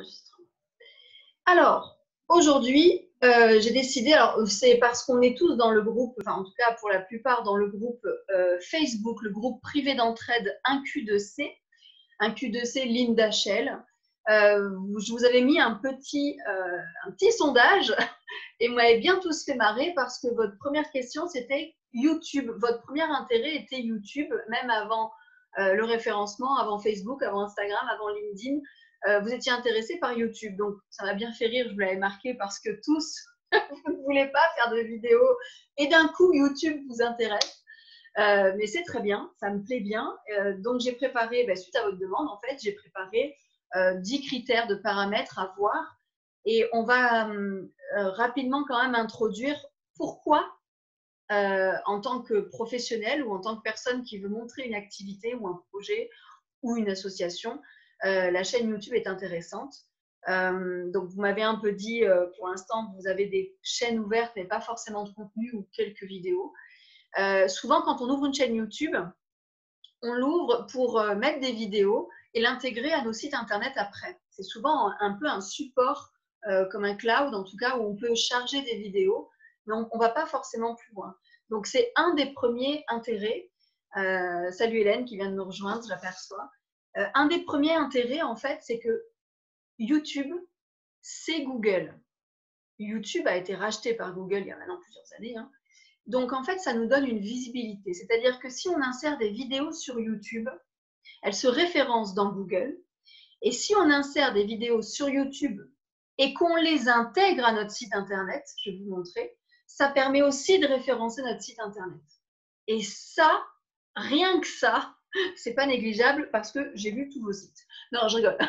Enregistre. Alors, aujourd'hui, j'ai décidé, alors c'est parce qu'on est tous dans le groupe, enfin en tout cas pour la plupart dans le groupe Facebook, le groupe privé d'entraide 1Q2C, 1Q2C Linda Shell. Je vous avais mis un petit sondage et vous m'avez bien tous fait marrer parce que votre première question c'était YouTube. Votre premier intérêt était YouTube, même avant le référencement, avant Facebook, avant Instagram, avant LinkedIn. Vous étiez intéressé par YouTube. Donc, ça m'a bien fait rire, je vous l'avais marqué parce que tous, vous ne voulez pas faire de vidéos et d'un coup, YouTube vous intéresse. Mais c'est très bien, ça me plaît bien. Donc, j'ai préparé, suite à votre demande, en fait, j'ai préparé 10 critères de paramètres à voir. Et on va rapidement quand même introduire pourquoi, en tant que professionnel ou en tant que personne qui veut montrer une activité ou un projet ou une association, la chaîne YouTube est intéressante. Donc, vous m'avez un peu dit, pour l'instant, vous avez des chaînes ouvertes, mais pas forcément de contenu ou quelques vidéos. Souvent, quand on ouvre une chaîne YouTube, on l'ouvre pour mettre des vidéos et l'intégrer à nos sites internet après. C'est souvent un peu un support, comme un cloud, en tout cas, où on peut charger des vidéos, mais on ne va pas forcément plus loin. Donc, c'est un des premiers intérêts. Salut Hélène qui vient de nous rejoindre, je l'aperçois. Un des premiers intérêts, en fait, c'est que YouTube, c'est Google. YouTube a été racheté par Google il y a maintenant plusieurs années. Hein. Donc, en fait, ça nous donne une visibilité. C'est-à-dire que si on insère des vidéos sur YouTube, elles se référencent dans Google. Et si on insère des vidéos sur YouTube et qu'on les intègre à notre site Internet, je vais vous montrer, ça permet aussi de référencer notre site Internet. Et ça, rien que ça, c'est pas négligeable parce que j'ai vu tous vos sites. Non, je rigole.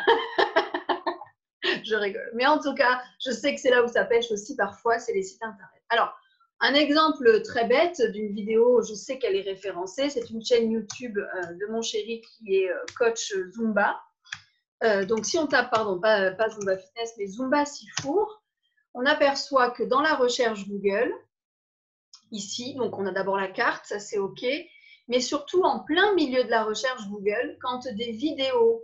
Je rigole. Mais en tout cas, je sais que c'est là où ça pêche aussi parfois, c'est les sites internet. Alors, un exemple très bête d'une vidéo, je sais qu'elle est référencée, c'est une chaîne YouTube de mon chéri qui est coach Zumba. Donc, si on tape, pardon, pas Zumba Fitness, mais Zumba Sifour, on aperçoit que dans la recherche Google, ici, donc on a d'abord la carte, ça c'est OK, mais surtout en plein milieu de la recherche Google, quand des vidéos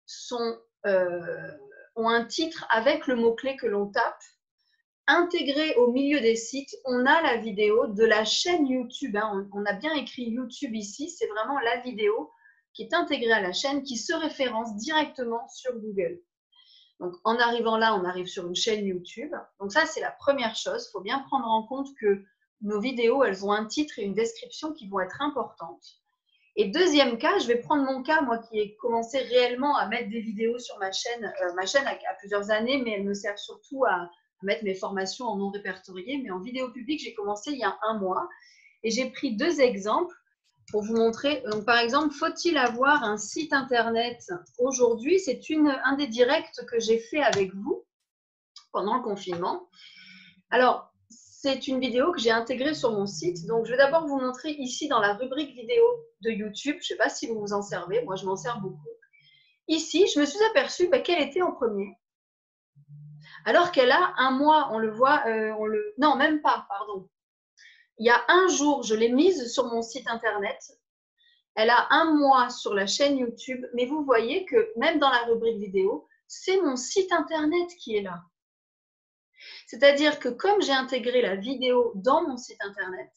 ont un titre avec le mot-clé que l'on tape, intégré au milieu des sites, on a la vidéo de la chaîne YouTube. Hein. On a bien écrit YouTube ici, c'est vraiment la vidéo qui est intégrée à la chaîne, qui se référence directement sur Google. Donc, en arrivant là, on arrive sur une chaîne YouTube. Donc ça, c'est la première chose. Il faut bien prendre en compte que nos vidéos, elles ont un titre et une description qui vont être importantes. Et deuxième cas, je vais prendre mon cas, moi qui ai commencé réellement à mettre des vidéos sur ma chaîne. Ma chaîne a plusieurs années, mais elle me sert surtout à mettre mes formations en non répertoriées. Mais en vidéo publique, j'ai commencé il y a 1 mois. Et j'ai pris 2 exemples pour vous montrer. Donc, par exemple, faut-il avoir un site internet aujourd'hui? C'est un des directs que j'ai fait avec vous pendant le confinement. Alors, c'est une vidéo que j'ai intégrée sur mon site. Donc, je vais d'abord vous montrer ici dans la rubrique vidéo de YouTube. Je ne sais pas si vous vous en servez. Moi, je m'en sers beaucoup. Ici, je me suis aperçue qu'elle était en premier. Alors qu'elle a 1 mois, on le voit, non, même pas, pardon. Il y a 1 jour, je l'ai mise sur mon site internet. Elle a 1 mois sur la chaîne YouTube, mais vous voyez que même dans la rubrique vidéo, c'est mon site internet qui est là. C'est-à-dire que comme j'ai intégré la vidéo dans mon site internet,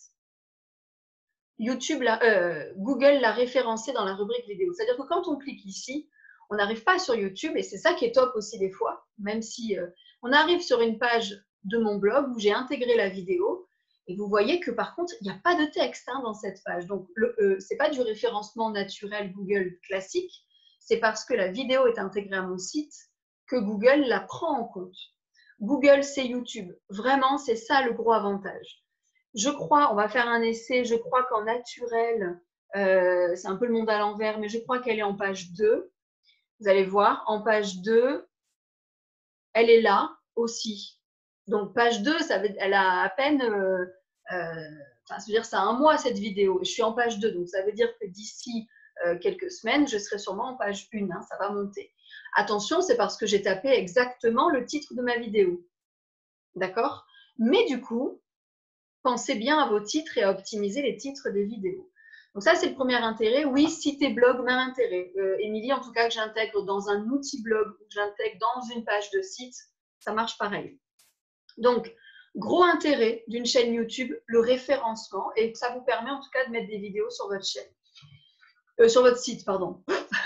Google l'a référencé dans la rubrique vidéo. C'est-à-dire que quand on clique ici, on n'arrive pas sur YouTube, et c'est ça qui est top aussi des fois, même si on arrive sur une page de mon blog où j'ai intégré la vidéo, et vous voyez que par contre, il n'y a pas de texte dans cette page. Donc, ce n'est pas du référencement naturel Google classique, c'est parce que la vidéo est intégrée à mon site que Google la prend en compte. Google, c'est YouTube. Vraiment, c'est ça le gros avantage. Je crois, on va faire un essai, je crois qu'en naturel, c'est un peu le monde à l'envers, mais je crois qu'elle est en page 2. Vous allez voir, en page 2, elle est là aussi. Donc, page 2, elle a à peine, ça veut dire ça a 1 mois cette vidéo. Je suis en page 2, donc ça veut dire que d'ici quelques semaines, je serai sûrement en page 1, ça va monter. Attention, c'est parce que j'ai tapé exactement le titre de ma vidéo. D'accord? Mais du coup, pensez bien à vos titres et à optimiser les titres des vidéos. Donc ça, c'est le premier intérêt. Oui, site et blog, même intérêt. Émilie, en tout cas, que j'intègre dans un outil blog ou que j'intègre dans une page de site, ça marche pareil. Donc, gros intérêt d'une chaîne YouTube, le référencement, et ça vous permet en tout cas de mettre des vidéos sur votre chaîne. Sur votre site, pardon.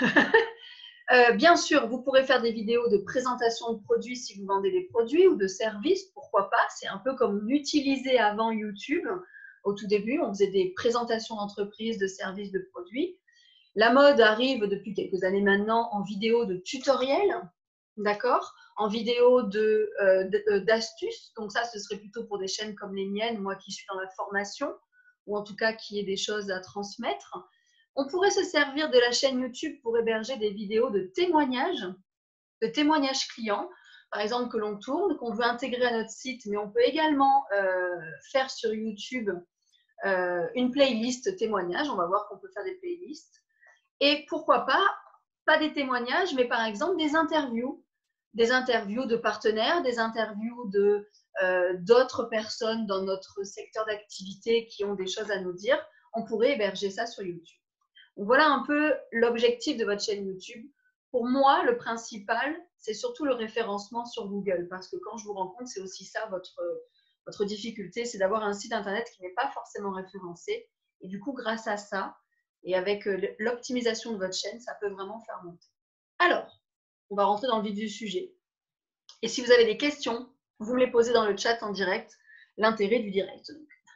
Bien sûr, vous pourrez faire des vidéos de présentation de produits si vous vendez des produits ou de services, pourquoi pas. C'est un peu comme on utilisait avant YouTube. Au tout début, on faisait des présentations d'entreprises, de services, de produits. La mode arrive depuis quelques années maintenant en vidéo de tutoriels, d'accord, en vidéo d'astuces. Donc ça, ce serait plutôt pour des chaînes comme les miennes, moi qui suis dans la formation, ou en tout cas qui ait des choses à transmettre. On pourrait se servir de la chaîne YouTube pour héberger des vidéos de témoignages clients, par exemple que l'on tourne, qu'on veut intégrer à notre site, mais on peut également faire sur YouTube une playlist témoignages. On va voir qu'on peut faire des playlists. Et pourquoi pas des témoignages, mais par exemple des interviews de partenaires, des interviews d'autres personnes dans notre secteur d'activité qui ont des choses à nous dire. On pourrait héberger ça sur YouTube. Donc voilà un peu l'objectif de votre chaîne YouTube. Pour moi, le principal, c'est surtout le référencement sur Google, parce que quand je vous rencontre, c'est aussi ça votre difficulté, c'est d'avoir un site internet qui n'est pas forcément référencé. Et du coup, grâce à ça, et avec l'optimisation de votre chaîne, ça peut vraiment faire monter. Alors, on va rentrer dans le vif du sujet. Et si vous avez des questions, vous me les posez dans le chat en direct, l'intérêt du direct.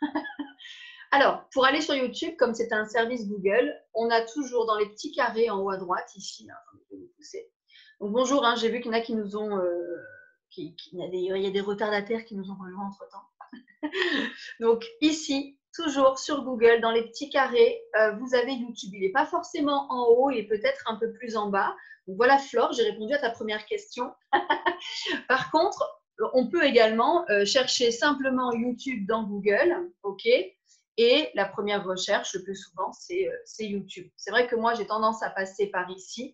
Alors, pour aller sur YouTube, comme c'est un service Google, on a toujours dans les petits carrés en haut à droite, ici, là, attendez, je vais vous pousser. Donc bonjour, hein, j'ai vu qu'il y en a qui nous ont, il y a des retardataires qui nous ont rejoints entre-temps. Donc ici, toujours sur Google, dans les petits carrés, vous avez YouTube. Il n'est pas forcément en haut, il est peut-être un peu plus en bas. Donc voilà Flore, j'ai répondu à ta première question. Par contre, on peut également chercher simplement YouTube dans Google, ok, et la première recherche, le plus souvent, c'est YouTube. C'est vrai que moi, j'ai tendance à passer par ici,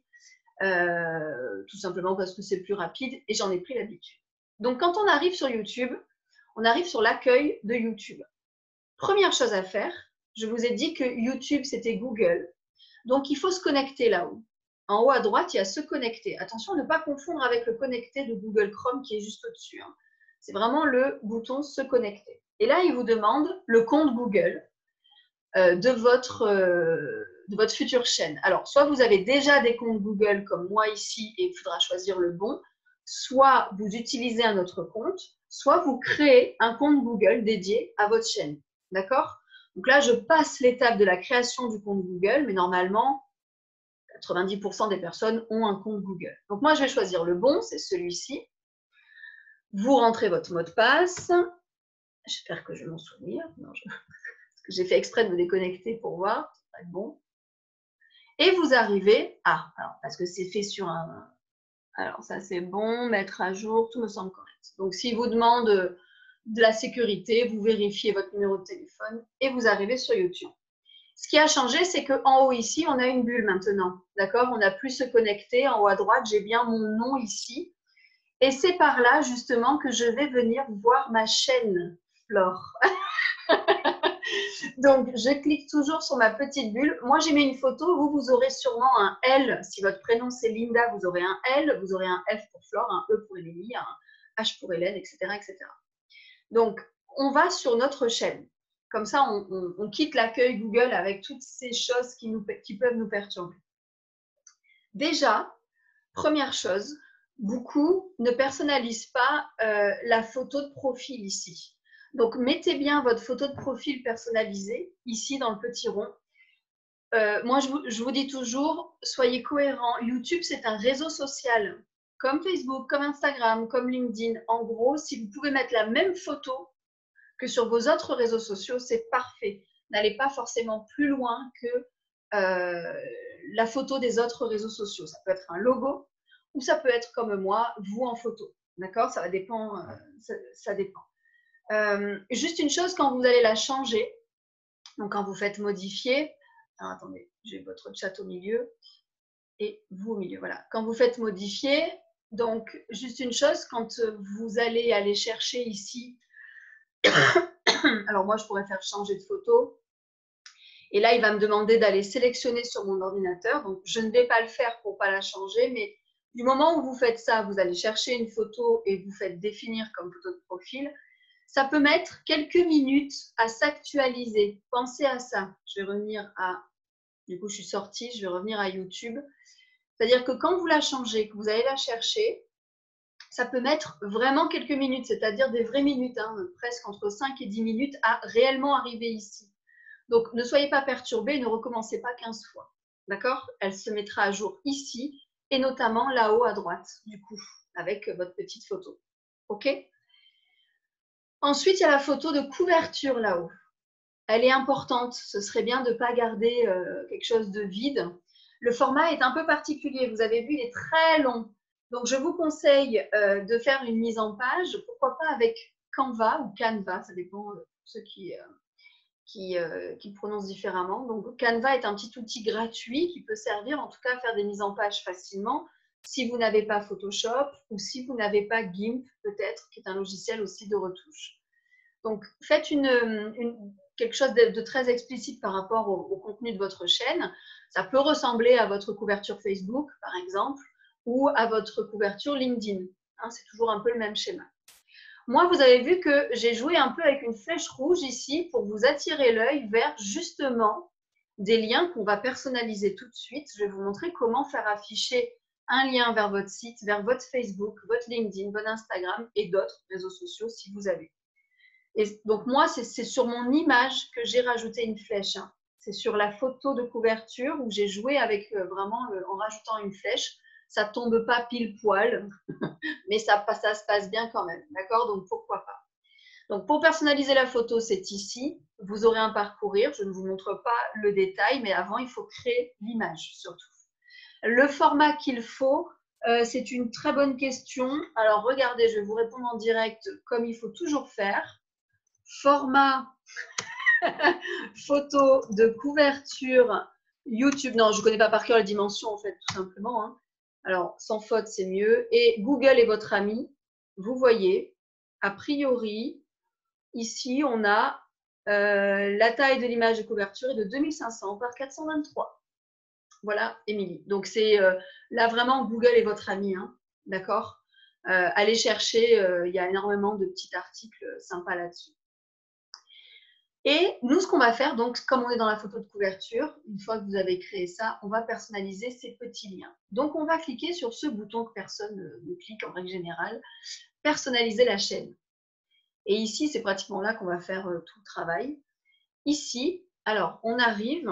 tout simplement parce que c'est plus rapide et j'en ai pris l'habitude. Donc, quand on arrive sur YouTube, on arrive sur l'accueil de YouTube. Première chose à faire, je vous ai dit que YouTube, c'était Google. Donc, il faut se connecter là-haut. En haut à droite, il y a se connecter. Attention à ne pas confondre avec le connecter de Google Chrome qui est juste au-dessus. Hein. C'est vraiment le bouton se connecter. Et là, il vous demande le compte Google de votre future chaîne. Alors, soit vous avez déjà des comptes Google comme moi ici et il faudra choisir le bon, soit vous utilisez un autre compte, soit vous créez un compte Google dédié à votre chaîne. D'accord? Donc là, je passe l'étape de la création du compte Google, mais normalement, 90% des personnes ont un compte Google. Donc moi, je vais choisir le bon, c'est celui-ci. Vous rentrez votre mot de passe. J'espère que je vais m'en souvenir. Non, j'ai fait exprès de me déconnecter pour voir. Ça va être bon. Et vous arrivez à, alors, parce que c'est fait sur un... Alors ça c'est bon, mettre à jour, tout me semble correct. Donc s'il vous demande de la sécurité, vous vérifiez votre numéro de téléphone et vous arrivez sur YouTube. Ce qui a changé, c'est qu'en haut ici, on a une bulle maintenant. D'accord? On n'a plus se connecter. En haut à droite, j'ai bien mon nom ici. Et c'est par là, justement, que je vais venir voir ma chaîne, Flore. Donc, je clique toujours sur ma petite bulle. Moi, j'ai mis une photo. Vous aurez sûrement un L. Si votre prénom, c'est Linda, vous aurez un L. Vous aurez un F pour Flore, un E pour Émilie, un H pour Hélène, etc., etc. Donc, on va sur notre chaîne. Comme ça, on quitte l'accueil Google avec toutes ces choses qui peuvent nous perturber. Déjà, première chose, beaucoup ne personnalisent pas la photo de profil ici. Donc, mettez bien votre photo de profil personnalisée ici dans le petit rond. Moi, je vous dis toujours, soyez cohérents. YouTube, c'est un réseau social comme Facebook, comme Instagram, comme LinkedIn. En gros, si vous pouvez mettre la même photo que sur vos autres réseaux sociaux, c'est parfait. N'allez pas forcément plus loin que la photo des autres réseaux sociaux. Ça peut être un logo ou ça peut être comme moi, vous en photo. D'accord? Ça dépend. Ça dépend. Juste une chose, quand vous allez la changer, donc quand vous faites modifier, alors attendez, j'ai votre chat au milieu et vous au milieu. Voilà. Quand vous faites modifier, donc juste une chose, quand vous allez aller chercher ici, alors moi je pourrais faire changer de photo Et là, il va me demander d'aller sélectionner sur mon ordinateur. Donc, je ne vais pas le faire pour ne pas la changer, mais du moment où vous faites ça, vous allez chercher une photo et vous faites définir comme photo de profil. Ça peut mettre quelques minutes à s'actualiser. Pensez à ça. Je vais revenir à... Du coup, je suis sortie, je vais revenir à YouTube. C'est-à-dire que quand vous la changez, que vous allez la chercher, ça peut mettre vraiment quelques minutes, c'est-à-dire des vraies minutes, hein, presque entre 5 et 10 minutes à réellement arriver ici. Donc, ne soyez pas perturbés, ne recommencez pas 15 fois. D'accord? Elle se mettra à jour ici et notamment là-haut à droite, du coup, avec votre petite photo. OK? Ensuite, il y a la photo de couverture là-haut. Elle est importante. Ce serait bien de ne pas garder quelque chose de vide. Le format est un peu particulier. Vous avez vu, il est très long. Donc, je vous conseille de faire une mise en page. Pourquoi pas avec Canva ou Canva, ça dépend de ceux qui le prononcent différemment. Donc, Canva est un petit outil gratuit qui peut servir en tout cas à faire des mises en page facilement si vous n'avez pas Photoshop ou si vous n'avez pas GIMP peut-être, qui est un logiciel aussi de retouche. Donc, faites quelque chose de très explicite par rapport au contenu de votre chaîne. Ça peut ressembler à votre couverture Facebook, par exemple, ou à votre couverture LinkedIn. Hein, c'est toujours un peu le même schéma. Moi, vous avez vu que j'ai joué un peu avec une flèche rouge ici pour vous attirer l'œil vers justement des liens qu'on va personnaliser tout de suite. Je vais vous montrer comment faire afficher un lien vers votre site, vers votre Facebook, votre LinkedIn, votre Instagram et d'autres réseaux sociaux si vous avez. Et donc moi, c'est sur mon image que j'ai rajouté une flèche. Hein. C'est sur la photo de couverture où j'ai joué avec vraiment en rajoutant une flèche. Ça ne tombe pas pile poil, mais ça se passe bien quand même. D'accord? Donc pourquoi pas? Donc pour personnaliser la photo, c'est ici. Vous aurez un parcourir. Je ne vous montre pas le détail, mais avant, il faut créer l'image surtout. Le format qu'il faut, c'est une très bonne question. Alors regardez, je vais vous répondre en direct comme il faut toujours faire. Format photo de couverture YouTube. Non, je ne connais pas par cœur les dimensions, en fait, tout simplement. Hein. Alors, sans faute, c'est mieux. Et Google est votre ami. Vous voyez, a priori, ici, on a la taille de l'image de couverture est de 2500 par 423. Voilà, Émilie. Donc, c'est là, vraiment, Google est votre ami. Hein, d'accord? Allez chercher, il y a énormément de petits articles sympas là-dessus. Et nous, ce qu'on va faire, donc, comme on est dans la photo de couverture, une fois que vous avez créé ça, on va personnaliser ces petits liens. Donc, on va cliquer sur ce bouton que personne ne clique en règle générale, personnaliser la chaîne. Et ici, c'est pratiquement là qu'on va faire tout le travail. Ici, alors, on arrive.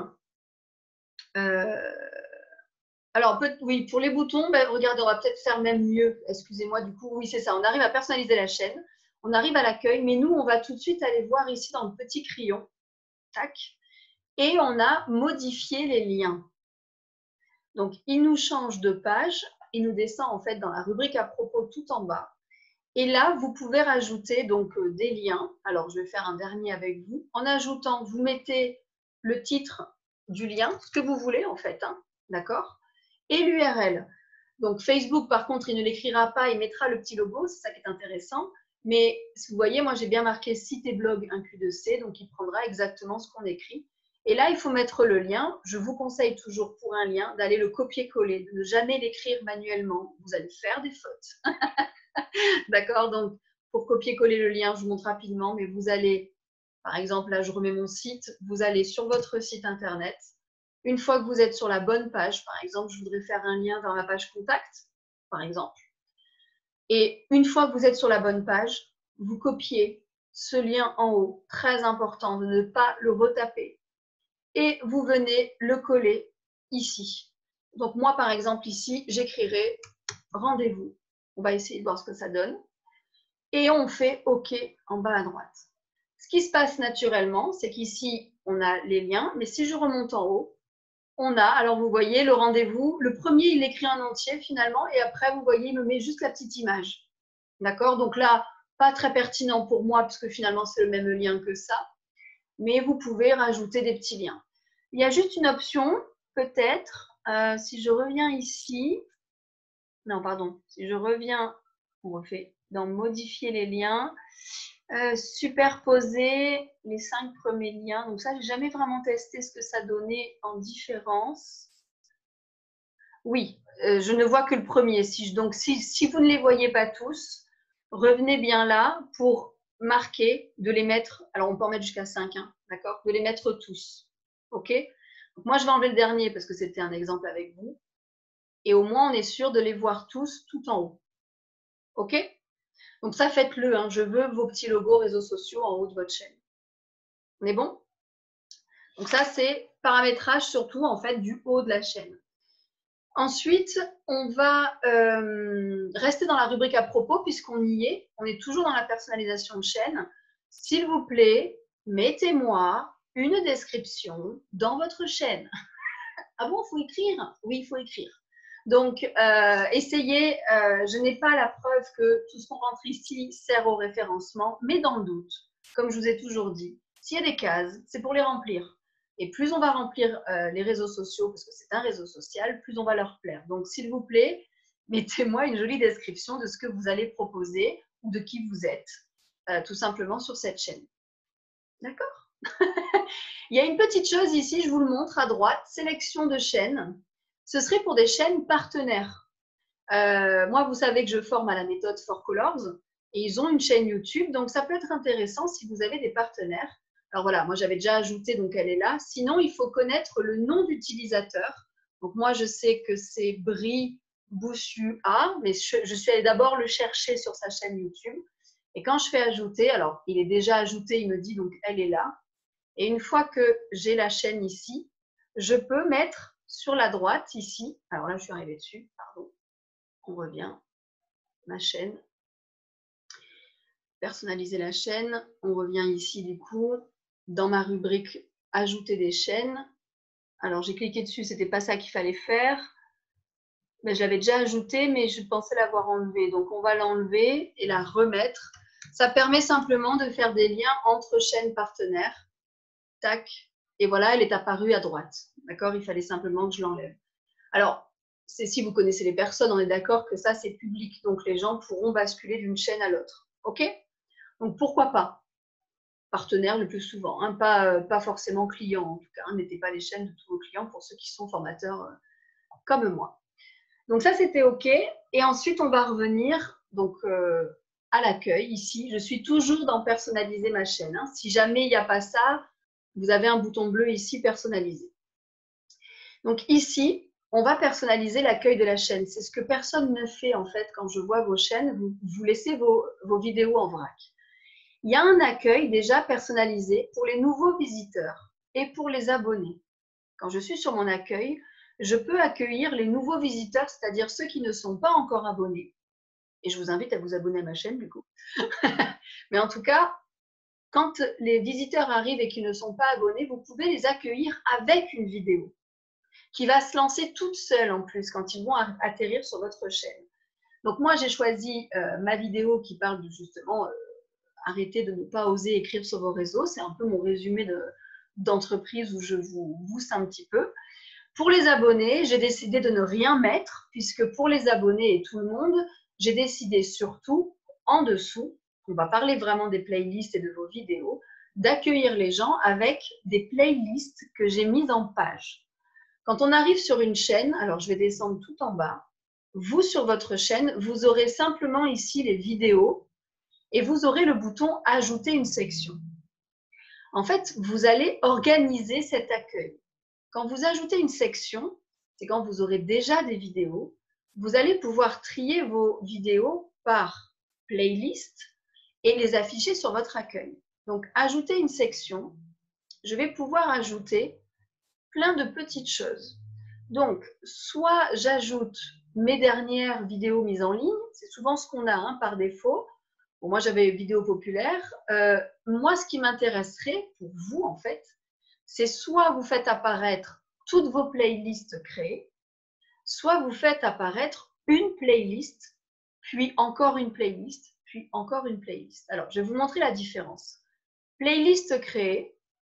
Alors, oui, pour les boutons, ben, regardez, on va peut-être faire même mieux. Excusez-moi, du coup, oui, c'est ça. On arrive à personnaliser la chaîne. On arrive à l'accueil, mais nous, on va tout de suite aller voir ici dans le petit crayon. Tac. Et on a modifié les liens. Donc, il nous change de page. Il nous descend en fait dans la rubrique à propos tout en bas. Et là, vous pouvez rajouter donc des liens. Alors, je vais faire un dernier avec vous. En ajoutant, vous mettez le titre du lien, ce que vous voulez en fait, hein, d'accord? Et l'URL. Donc, Facebook, par contre, il ne l'écrira pas, il mettra le petit logo, c'est ça qui est intéressant. Mais vous voyez, moi, j'ai bien marqué site et blog un Q2C, donc il prendra exactement ce qu'on écrit. Et là, il faut mettre le lien. Je vous conseille toujours pour un lien d'aller le copier-coller, de ne jamais l'écrire manuellement. Vous allez faire des fautes. D'accord? Donc, pour copier-coller le lien, je vous montre rapidement, mais vous allez, par exemple, là, je remets mon site, vous allez sur votre site internet. Une fois que vous êtes sur la bonne page, par exemple, je voudrais faire un lien vers ma page contact, par exemple. Et une fois que vous êtes sur la bonne page, vous copiez ce lien en haut, très important de ne pas le retaper. Et vous venez le coller ici. Donc moi, par exemple, ici, j'écrirai rendez-vous. On va essayer de voir ce que ça donne. Et on fait OK en bas à droite. Ce qui se passe naturellement, c'est qu'ici, on a les liens, mais si je remonte en haut, on a, alors vous voyez, le rendez-vous. Le premier, il écrit en entier finalement, et après, vous voyez, il me met juste la petite image. D'accord? Donc là, pas très pertinent pour moi, puisque finalement, c'est le même lien que ça. Mais vous pouvez rajouter des petits liens. Il y a juste une option, peut-être, si je reviens ici. Non, pardon. Si je reviens, on refait dans modifier les liens. Superposer les 5 premiers liens. Donc ça, j'ai jamais vraiment testé ce que ça donnait en différence. Oui, je ne vois que le premier. Donc, si vous ne les voyez pas tous, revenez bien là pour marquer, de les mettre. Alors, on peut en mettre jusqu'à 5, hein, d'accord? De les mettre tous. OK? Donc, moi, je vais enlever le dernier parce que c'était un exemple avec vous. Et au moins, on est sûr de les voir tous tout en haut. OK? Donc, ça, faites-le. Hein. Je veux vos petits logos réseaux sociaux en haut de votre chaîne. On est bon? Donc, ça, c'est paramétrage surtout, en fait, du haut de la chaîne. Ensuite, on va rester dans la rubrique à propos puisqu'on y est. On est toujours dans la personnalisation de chaîne. S'il vous plaît, mettez-moi une description dans votre chaîne. Ah bon, il faut écrire? Oui, il faut écrire. Donc, essayez. Je n'ai pas la preuve que tout ce qu'on rentre ici sert au référencement, mais dans le doute, comme je vous ai toujours dit, s'il y a des cases, c'est pour les remplir. Et plus on va remplir les réseaux sociaux, parce que c'est un réseau social, plus on va leur plaire. Donc, s'il vous plaît, mettez-moi une jolie description de ce que vous allez proposer ou de qui vous êtes, tout simplement sur cette chaîne. D'accord? Il y a une petite chose ici, je vous le montre à droite, sélection de chaînes. Ce serait pour des chaînes partenaires. Moi, vous savez que je forme à la méthode 4Colors et ils ont une chaîne YouTube, donc ça peut être intéressant si vous avez des partenaires. Alors voilà, moi j'avais déjà ajouté, donc elle est là. Sinon, il faut connaître le nom d'utilisateur. Donc moi, je sais que c'est Brie Boussu A, mais je suis allée d'abord le chercher sur sa chaîne YouTube. Et quand je fais ajouter, alors il est déjà ajouté, il me dit donc elle est là. Et une fois que j'ai la chaîne ici, je peux mettre sur la droite ici, alors là je suis arrivée dessus, pardon, on revient, ma chaîne, personnaliser la chaîne, on revient ici du coup, dans ma rubrique ajouter des chaînes, alors j'ai cliqué dessus, c'était pas ça qu'il fallait faire, mais j'avais déjà ajouté, mais je pensais l'avoir enlevé, donc on va l'enlever et la remettre. Ça permet simplement de faire des liens entre chaînes partenaires, tac, et voilà, elle est apparue à droite. D'accord? Il fallait simplement que je l'enlève. Alors, si vous connaissez les personnes, on est d'accord que ça, c'est public. Donc, les gens pourront basculer d'une chaîne à l'autre. OK? Donc, pourquoi pas? Partenaire le plus souvent. Hein, pas forcément client, en tout cas. Hein, mettez pas les chaînes de tous vos clients pour ceux qui sont formateurs comme moi. Donc, ça, c'était OK. Et ensuite, on va revenir donc, à l'accueil. Ici, je suis toujours dans personnaliser ma chaîne. Hein. Si jamais il n'y a pas ça, vous avez un bouton bleu ici, personnaliser. Donc ici, on va personnaliser l'accueil de la chaîne. C'est ce que personne ne fait en fait quand je vois vos chaînes. Vous laissez vos vidéos en vrac. Il y a un accueil déjà personnalisé pour les nouveaux visiteurs et pour les abonnés. Quand je suis sur mon accueil, je peux accueillir les nouveaux visiteurs, c'est-à-dire ceux qui ne sont pas encore abonnés. Et je vous invite à vous abonner à ma chaîne du coup. Mais en tout cas, quand les visiteurs arrivent et qu'ils ne sont pas abonnés, vous pouvez les accueillir avec une vidéo qui va se lancer toute seule en plus quand ils vont atterrir sur votre chaîne. Donc moi, j'ai choisi ma vidéo qui parle de justement arrêter de ne pas oser écrire sur vos réseaux. C'est un peu mon résumé d'entreprise où je vous booste un petit peu. Pour les abonnés, j'ai décidé de ne rien mettre puisque pour les abonnés et tout le monde, j'ai décidé surtout en dessous, on va parler vraiment des playlists et de vos vidéos, d'accueillir les gens avec des playlists que j'ai mises en page. Quand on arrive sur une chaîne, alors je vais descendre tout en bas, vous sur votre chaîne, vous aurez simplement ici les vidéos et vous aurez le bouton « Ajouter une section ». En fait, vous allez organiser cet accueil. Quand vous ajoutez une section, c'est quand vous aurez déjà des vidéos, vous allez pouvoir trier vos vidéos par playlist et les afficher sur votre accueil. Donc, ajouter une section, je vais pouvoir ajouter plein de petites choses. Donc, soit j'ajoute mes dernières vidéos mises en ligne, c'est souvent ce qu'on a hein, par défaut. Bon, moi, j'avais vidéo populaire. Moi, ce qui m'intéresserait pour vous, en fait, c'est soit vous faites apparaître toutes vos playlists créées, soit vous faites apparaître une playlist, puis encore une playlist, puis encore une playlist. Alors, je vais vous montrer la différence. Playlist créée,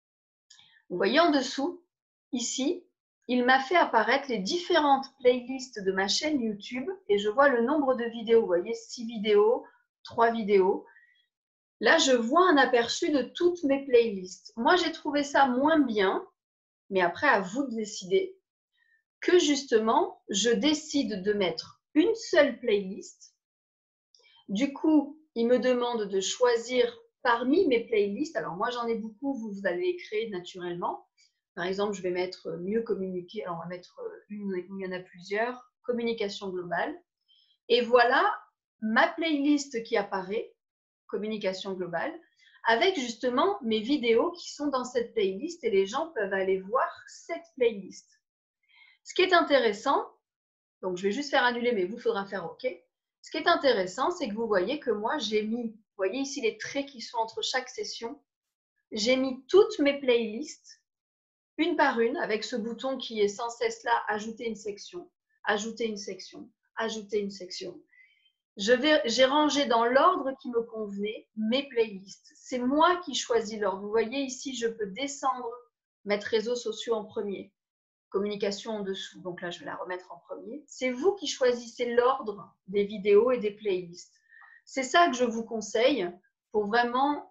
vous voyez en dessous, ici, il m'a fait apparaître les différentes playlists de ma chaîne YouTube et je vois le nombre de vidéos. Vous voyez, 6 vidéos, 3 vidéos. Là, je vois un aperçu de toutes mes playlists. Moi, j'ai trouvé ça moins bien, mais après, à vous de décider, que justement, je décide de mettre une seule playlist. Du coup, il me demande de choisir parmi mes playlists. Alors moi, j'en ai beaucoup, vous allez les créer naturellement. Par exemple, je vais mettre mieux communiquer. Alors, on va mettre une où il y en a plusieurs. Communication globale. Et voilà ma playlist qui apparaît, communication globale, avec justement mes vidéos qui sont dans cette playlist et les gens peuvent aller voir cette playlist. Ce qui est intéressant, donc je vais juste faire annuler, mais vous, il faudra faire OK. Ce qui est intéressant, c'est que vous voyez que moi, j'ai mis, vous voyez ici les traits qui sont entre chaque session, j'ai mis toutes mes playlists, une par une, avec ce bouton qui est sans cesse là, ajouter une section, ajouter une section, ajouter une section. J'ai rangé dans l'ordre qui me convenait mes playlists. C'est moi qui choisis l'ordre. Vous voyez ici, je peux descendre, mettre réseaux sociaux en premier, communication en dessous. Donc là, je vais la remettre en premier. C'est vous qui choisissez l'ordre des vidéos et des playlists. C'est ça que je vous conseille pour vraiment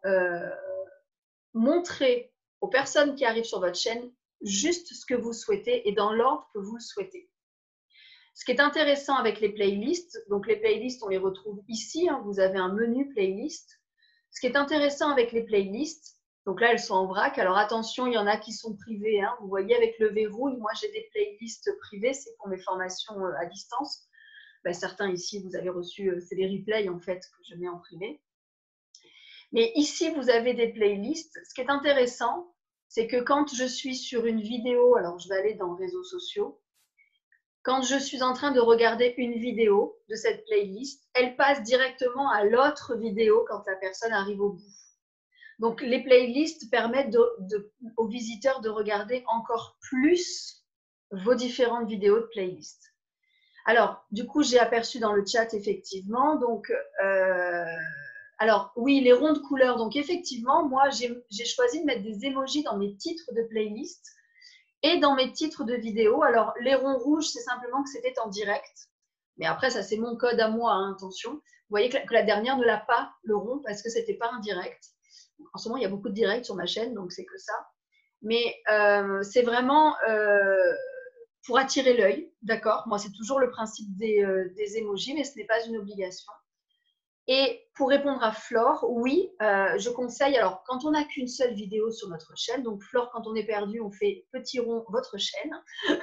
montrer aux personnes qui arrivent sur votre chaîne juste ce que vous souhaitez et dans l'ordre que vous le souhaitez. Ce qui est intéressant avec les playlists, donc les playlists, on les retrouve ici, hein, vous avez un menu playlist. Ce qui est intéressant avec les playlists, donc là, elles sont en vrac. Alors attention, il y en a qui sont privées. Hein. Vous voyez, avec le verrou, moi, j'ai des playlists privées, c'est pour mes formations à distance. Ben, certains ici, vous avez reçu, c'est des replays en fait que je mets en privé. Mais ici, vous avez des playlists. Ce qui est intéressant, c'est que quand je suis sur une vidéo, alors je vais aller dans réseaux sociaux, quand je suis en train de regarder une vidéo de cette playlist, elle passe directement à l'autre vidéo quand la personne arrive au bout. Donc, les playlists permettent aux visiteurs de regarder encore plus vos différentes vidéos de playlist. Alors, du coup, j'ai aperçu dans le chat, effectivement, donc, alors, oui, les ronds de couleurs. Donc, effectivement, moi, j'ai choisi de mettre des emojis dans mes titres de playlist et dans mes titres de vidéos. Alors, les ronds rouges, c'est simplement que c'était en direct. Mais après, ça, c'est mon code à moi, hein, attention. Vous voyez que la dernière ne l'a pas, le rond, parce que ce n'était pas un direct. En ce moment, il y a beaucoup de directs sur ma chaîne, donc c'est que ça. Mais c'est vraiment pour attirer l'œil, d'accord? Moi, c'est toujours le principe des emojis, mais ce n'est pas une obligation. Et pour répondre à Flore, oui, je conseille, alors quand on n'a qu'une seule vidéo sur notre chaîne, donc Flore, quand on est perdu, on fait petit rond votre chaîne.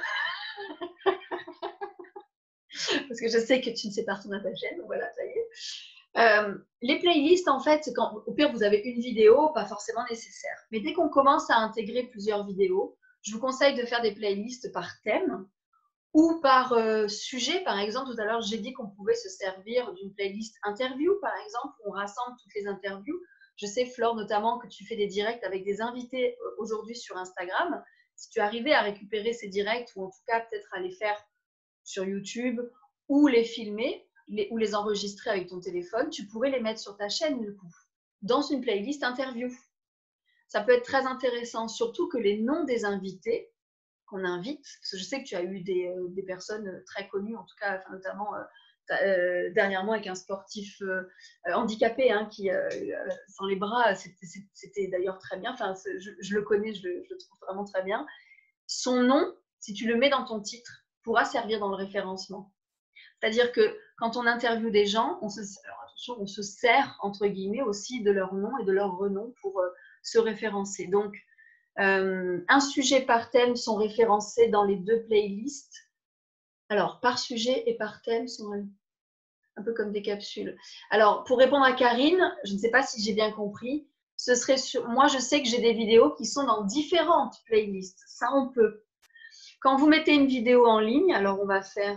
Parce que je sais que tu ne sais pas retourner à ta chaîne, donc voilà, ça y est. Les playlists, en fait, quand, au pire, vous avez une vidéo, pas forcément nécessaire. Mais dès qu'on commence à intégrer plusieurs vidéos, je vous conseille de faire des playlists par thème ou par sujet. Par exemple, tout à l'heure, j'ai dit qu'on pouvait se servir d'une playlist interview, par exemple, où on rassemble toutes les interviews. Je sais, Flore, notamment, que tu fais des directs avec des invités aujourd'hui sur Instagram. Si tu arrivais à récupérer ces directs, ou en tout cas peut-être à les faire sur YouTube, ou les filmer, ou les enregistrer avec ton téléphone, tu pourrais les mettre sur ta chaîne, du coup, dans une playlist interview. Ça peut être très intéressant, surtout que les noms des invités qu'on invite, parce que je sais que tu as eu des personnes très connues, en tout cas, enfin, notamment dernièrement avec un sportif handicapé hein, qui, sans les bras, c'était d'ailleurs très bien, enfin, je le connais, je le trouve vraiment très bien. Son nom, si tu le mets dans ton titre, pourra servir dans le référencement. C'est-à-dire que quand on interviewe des gens, on se sert, entre guillemets, aussi de leur nom et de leur renom pour se référencer. Donc, un sujet par thème sont référencés dans les deux playlists. Alors, par sujet et par thème sont un peu comme des capsules. Alors, pour répondre à Karine, je ne sais pas si j'ai bien compris, ce serait moi, je sais que j'ai des vidéos qui sont dans différentes playlists. Ça, on peut. Quand vous mettez une vidéo en ligne, alors on va faire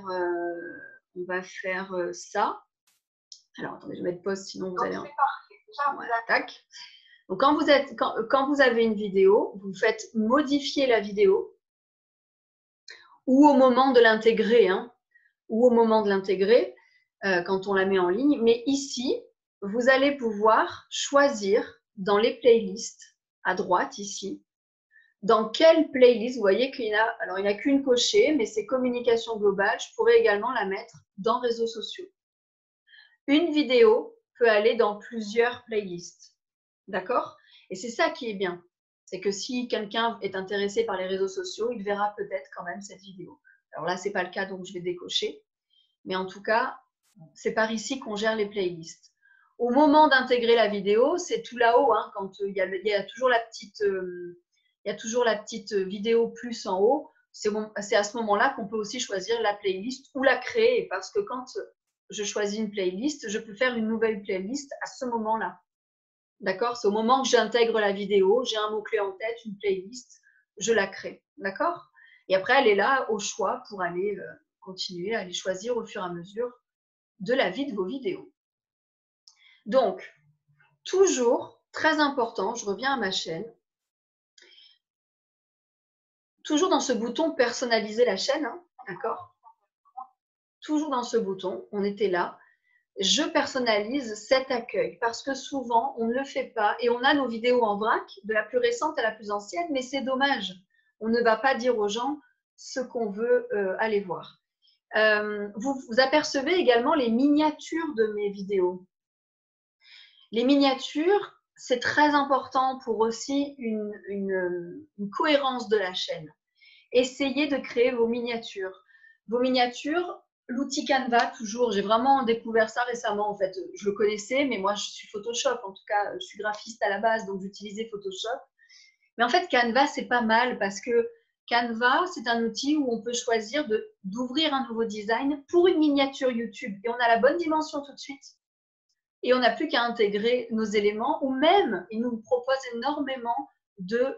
ça. Alors, attendez, je vais mettre pause, sinon vous allez… C'est parfait. Déjà, voilà, tac. Donc, quand vous avez une vidéo, vous faites modifier la vidéo ou au moment de l'intégrer, hein, quand on la met en ligne. Mais ici, vous allez pouvoir choisir dans les playlists, à droite ici, dans quelle playlist, vous voyez qu'il y a, alors il n'y a qu'une cochée, mais c'est communication globale, je pourrais également la mettre dans réseaux sociaux. Une vidéo peut aller dans plusieurs playlists. D'accord? Et c'est ça qui est bien. C'est que si quelqu'un est intéressé par les réseaux sociaux, il verra peut-être quand même cette vidéo. Alors là, ce n'est pas le cas, donc je vais décocher. Mais en tout cas, c'est par ici qu'on gère les playlists. Au moment d'intégrer la vidéo, c'est tout là-haut, hein, quand il y a toujours la petite vidéo plus en haut. C'est à ce moment-là qu'on peut aussi choisir la playlist ou la créer, parce que quand je choisis une playlist, je peux faire une nouvelle playlist à ce moment-là. D'accord? C'est au moment que j'intègre la vidéo, j'ai un mot-clé en tête, une playlist, je la crée. D'accord? Et après, elle est là au choix pour aller continuer à les choisir au fur et à mesure de la vie de vos vidéos. Donc, toujours, très important, je reviens à ma chaîne, toujours dans ce bouton personnaliser la chaîne, hein, d'accord? Toujours dans ce bouton, on était là. Je personnalise cet accueil parce que souvent, on ne le fait pas et on a nos vidéos en vrac, de la plus récente à la plus ancienne, mais c'est dommage. On ne va pas dire aux gens ce qu'on veut aller voir. Vous apercevez également les miniatures de mes vidéos. Les miniatures, c'est très important pour aussi une cohérence de la chaîne. Essayez de créer vos miniatures. Vos miniatures, l'outil Canva, toujours, j'ai vraiment découvert ça récemment. En fait, je le connaissais, mais moi, je suis Photoshop. En tout cas, je suis graphiste à la base, donc j'utilisais Photoshop. Mais en fait, Canva, c'est pas mal parce que Canva, c'est un outil où on peut choisir d'ouvrir un nouveau design pour une miniature YouTube. Et on a la bonne dimension tout de suite. Et on n'a plus qu'à intégrer nos éléments, ou même, il nous propose énormément de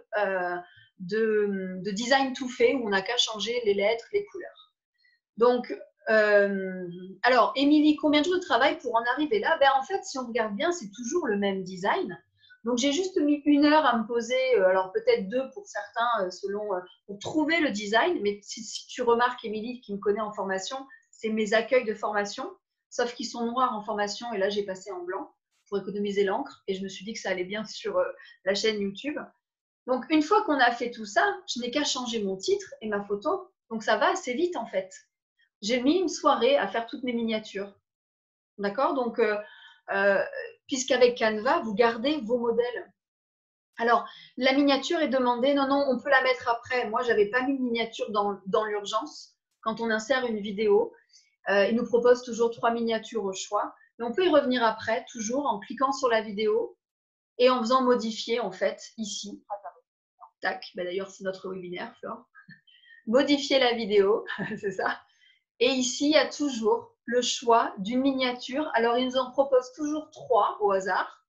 design tout fait, où on n'a qu'à changer les lettres, les couleurs. Donc, alors, Émilie, combien de jours de travail pour en arriver là? En fait, si on regarde bien, c'est toujours le même design. Donc, j'ai juste mis 1 heure à me poser, alors peut-être 2 pour certains, pour trouver le design. Mais si tu remarques, Émilie, qui me connaît en formation, c'est mes accueils de formation, sauf qu'ils sont noirs en formation et là, j'ai passé en blanc pour économiser l'encre et je me suis dit que ça allait bien sur la chaîne YouTube. Donc, une fois qu'on a fait tout ça, je n'ai qu'à changer mon titre et ma photo. Donc, ça va assez vite en fait. J'ai mis une soirée à faire toutes mes miniatures. D'accord? Donc, puisqu'avec Canva, vous gardez vos modèles. Alors, la miniature est demandée. Non, non, on peut la mettre après. Moi, je n'avais pas mis de miniature dans l'urgence. Quand on insère une vidéo, il nous propose toujours 3 miniatures au choix. Mais on peut y revenir après, toujours en cliquant sur la vidéo et en faisant modifier, en fait, ici. Tac, d'ailleurs, c'est notre webinaire, Flore. Modifier la vidéo, c'est ça. Et ici, il y a toujours le choix d'une miniature. Alors, ils nous en proposent toujours 3 au hasard.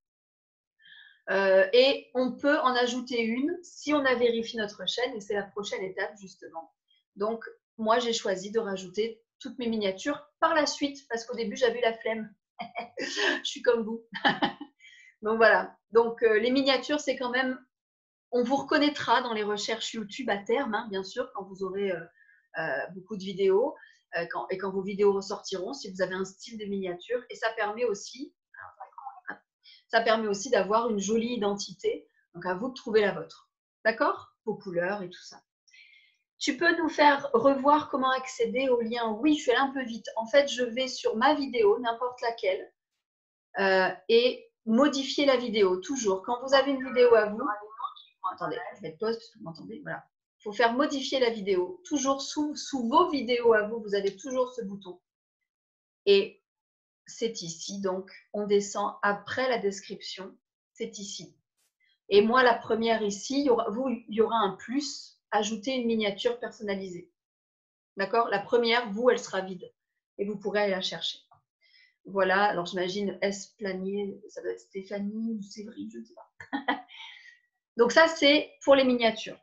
Et on peut en ajouter une si on a vérifié notre chaîne. Et c'est la prochaine étape, justement. Donc, moi, j'ai choisi de rajouter toutes mes miniatures par la suite, parce qu'au début, j'avais la flemme. Je suis comme vous. Donc, voilà. Donc, les miniatures, c'est quand même… On vous reconnaîtra dans les recherches YouTube à terme, hein, bien sûr, quand vous aurez beaucoup de vidéos quand vos vidéos ressortiront, si vous avez un style de miniature. Et ça permet aussi d'avoir une jolie identité. Donc, à vous de trouver la vôtre. D'accord? Vos couleurs et tout ça. Tu peux nous faire revoir comment accéder au lien? Oui, je suis allée un peu vite. En fait, je vais sur ma vidéo, n'importe laquelle, et modifier la vidéo, toujours. Quand vous avez une vidéo à vous… Attendez, je vais mettre pause parce que vous m'entendez. Voilà. Il faut faire modifier la vidéo. Toujours sous vos vidéos à vous, vous avez toujours ce bouton. Et c'est ici. Donc, on descend après la description. C'est ici. Et moi, la première ici, il y aura un plus, ajouter une miniature personnalisée. D'accord? La première, vous, elle sera vide. Et vous pourrez aller la chercher. Voilà. Alors, j'imagine S. Planier, ça doit être Stéphanie ou Séverine, je ne sais pas. Donc, ça, c'est pour les miniatures.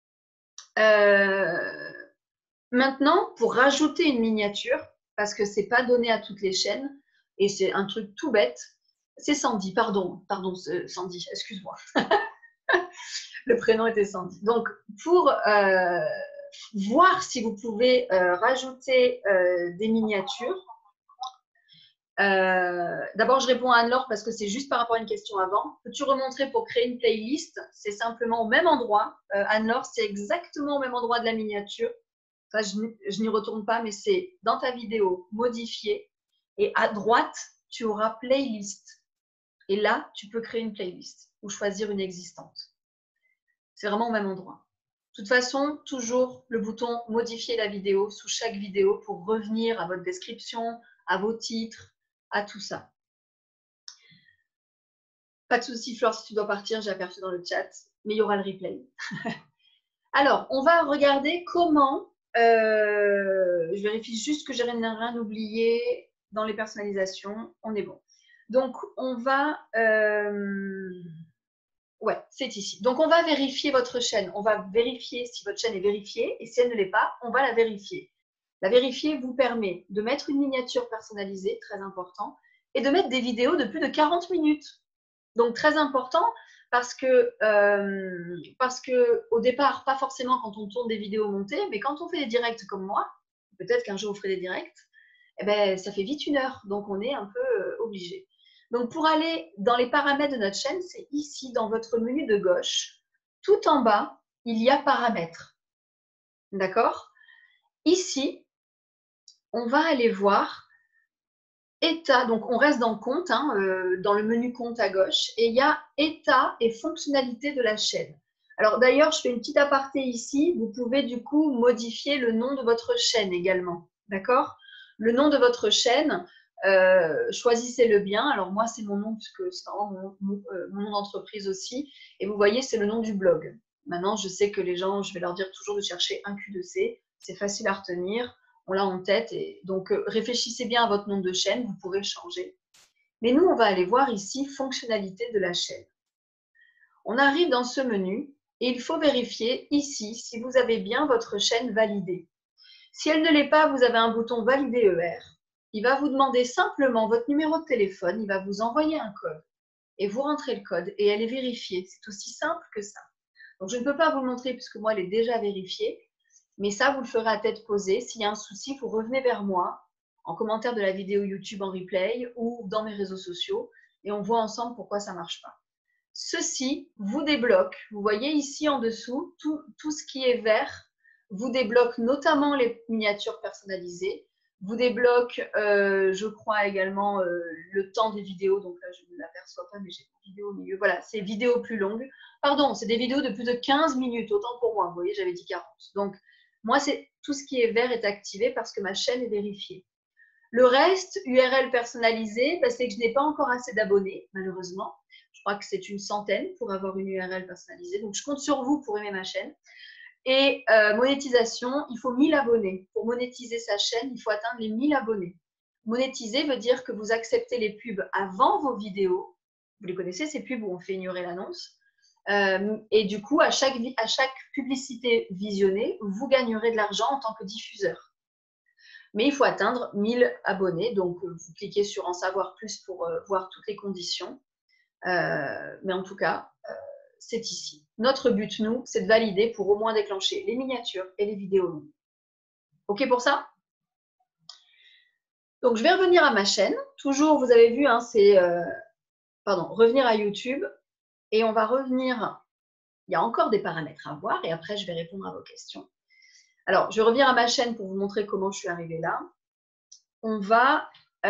Maintenant, pour rajouter une miniature, parce que ce n'est pas donné à toutes les chaînes, et c'est un truc tout bête, c'est Sandy, pardon Sandy, excuse-moi. Le prénom était Sandy. Donc, pour voir si vous pouvez rajouter des miniatures, d'abord, je réponds à Anne-Laure parce que c'est juste par rapport à une question avant. Peux-tu remontrer pour créer une playlist? C'est simplement au même endroit. Anne-Laure, c'est exactement au même endroit de la miniature. Ça, je n'y retourne pas, mais c'est dans ta vidéo, modifier. Et à droite, tu auras playlist. Et là, tu peux créer une playlist ou choisir une existante. C'est vraiment au même endroit. De toute façon, toujours le bouton modifier la vidéo sous chaque vidéo pour revenir à votre description, à vos titres, à tout ça. Pas de souci, Flore, si tu dois partir, j'ai aperçu dans le chat, mais il y aura le replay. Alors, on va regarder comment, je vérifie juste que j'ai rien oublié dans les personnalisations, on est bon. Donc, on va, ouais, c'est ici. Donc, on va vérifier votre chaîne. On va vérifier si votre chaîne est vérifiée et si elle ne l'est pas, on va la vérifier. La vérifier vous permet de mettre une miniature personnalisée, très important, et de mettre des vidéos de plus de 40 minutes. Donc, très important parce que au départ, pas forcément quand on tourne des vidéos montées, mais quand on fait des directs comme moi, peut-être qu'un jour on ferait des directs, eh ben, ça fait vite 1 heure, donc on est un peu obligé. Donc, pour aller dans les paramètres de notre chaîne, c'est ici, dans votre menu de gauche. Tout en bas, il y a paramètres. D'accord? Ici, on va aller voir état. Donc, on reste dans compte, dans le menu compte à gauche. Et il y a état et fonctionnalité de la chaîne. Alors, d'ailleurs, je fais une petite aparté ici. Vous pouvez du coup modifier le nom de votre chaîne également. D'accord? Le nom de votre chaîne, choisissez-le bien. Alors moi, c'est mon nom, puisque c'est vraiment mon nom d'entreprise aussi. Et vous voyez, c'est le nom du blog. Maintenant, je sais que les gens, je vais leur dire toujours de chercher un Q2C. C'est facile à retenir. On l'a en tête. Et donc, réfléchissez bien à votre nom de chaîne. Vous pourrez le changer. Mais nous, on va aller voir ici fonctionnalité de la chaîne. On arrive dans ce menu et il faut vérifier ici si vous avez bien votre chaîne validée. Si elle ne l'est pas, vous avez un bouton Valider ER. Il va vous demander simplement votre numéro de téléphone, il va vous envoyer un code et vous rentrez le code et elle est vérifiée. C'est aussi simple que ça. Donc, je ne peux pas vous le montrer puisque moi, elle est déjà vérifiée, mais ça, vous le ferez à tête posée. S'il y a un souci, vous revenez vers moi en commentaire de la vidéo YouTube en replay ou dans mes réseaux sociaux et on voit ensemble pourquoi ça ne marche pas. Ceci vous débloque. Vous voyez ici en dessous, tout ce qui est vert vous débloque notamment les miniatures personnalisées, vous débloque, je crois également, le temps des vidéos. Donc là, je ne l'aperçois pas, mais j'ai une vidéo au milieu. Voilà, c'est vidéos plus longues. Pardon, c'est des vidéos de plus de 15 minutes, autant pour moi. Vous voyez, j'avais dit 40. Donc, moi, c'est tout ce qui est vert est activé parce que ma chaîne est vérifiée. Le reste, URL personnalisée, bah, c'est que je n'ai pas encore assez d'abonnés, malheureusement. Je crois que c'est une centaine pour avoir une URL personnalisée. Donc, je compte sur vous pour aimer ma chaîne. Et monétisation, il faut 1000 abonnés. Pour monétiser sa chaîne, il faut atteindre les 1000 abonnés. Monétiser veut dire que vous acceptez les pubs avant vos vidéos. Vous les connaissez, ces pubs où on fait ignorer l'annonce. Et du coup, à chaque publicité visionnée, vous gagnerez de l'argent en tant que diffuseur. Mais il faut atteindre 1000 abonnés. Donc, vous cliquez sur en savoir plus pour voir toutes les conditions. Mais en tout cas, c'est ici. Notre but, nous, c'est de valider pour au moins déclencher les miniatures et les vidéos longues. OK pour ça? Donc, je vais revenir à ma chaîne. Toujours, vous avez vu, c'est revenir à YouTube. Et on va revenir. Il y a encore des paramètres à voir et après, je vais répondre à vos questions. Alors, je reviens à ma chaîne pour vous montrer comment je suis arrivée là. On va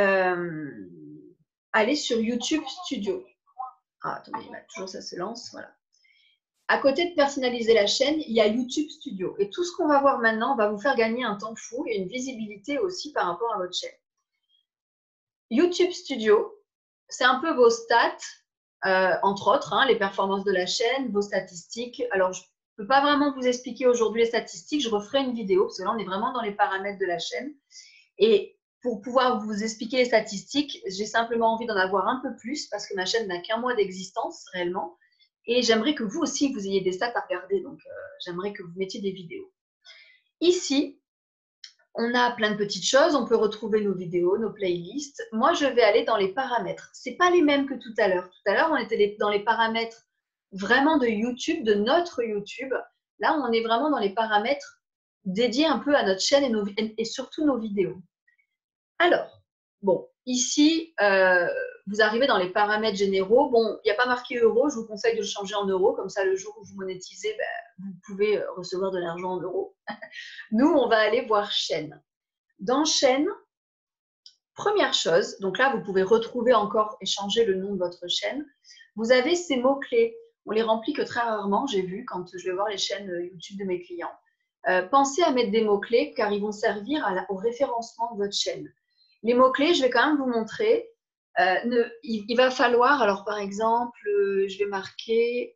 aller sur YouTube Studio. Ah, attendez, là, toujours ça se lance. Voilà. À côté de personnaliser la chaîne, il y a YouTube Studio. Et tout ce qu'on va voir maintenant va vous faire gagner un temps fou et une visibilité aussi par rapport à votre chaîne. YouTube Studio, c'est un peu vos stats, entre autres, les performances de la chaîne, vos statistiques. Alors, je ne peux pas vraiment vous expliquer aujourd'hui les statistiques. Je referai une vidéo parce que là, on est vraiment dans les paramètres de la chaîne. Et pour pouvoir vous expliquer les statistiques, j'ai simplement envie d'en avoir un peu plus parce que ma chaîne n'a qu'1 mois d'existence réellement. Et j'aimerais que vous aussi, vous ayez des stats à regarder. Donc, j'aimerais que vous mettiez des vidéos. Ici, on a plein de petites choses. On peut retrouver nos vidéos, nos playlists. Moi, je vais aller dans les paramètres. Ce n'est pas les mêmes que tout à l'heure. Tout à l'heure, on était dans les paramètres vraiment de YouTube, de notre YouTube. Là, on est vraiment dans les paramètres dédiés un peu à notre chaîne et surtout nos vidéos. Alors, bon, ici, vous arrivez dans les paramètres généraux. Bon, il n'y a pas marqué euro, je vous conseille de le changer en euros. Comme ça, le jour où vous monétisez, vous pouvez recevoir de l'argent en euros. Nous, on va aller voir chaîne. Dans chaîne, première chose, donc là, vous pouvez retrouver encore et changer le nom de votre chaîne. Vous avez ces mots-clés. On les remplit que très rarement, j'ai vu quand je vais voir les chaînes YouTube de mes clients. Pensez à mettre des mots-clés car ils vont servir au référencement de votre chaîne. Les mots-clés, je vais quand même vous montrer. Il va falloir, alors par exemple, je vais marquer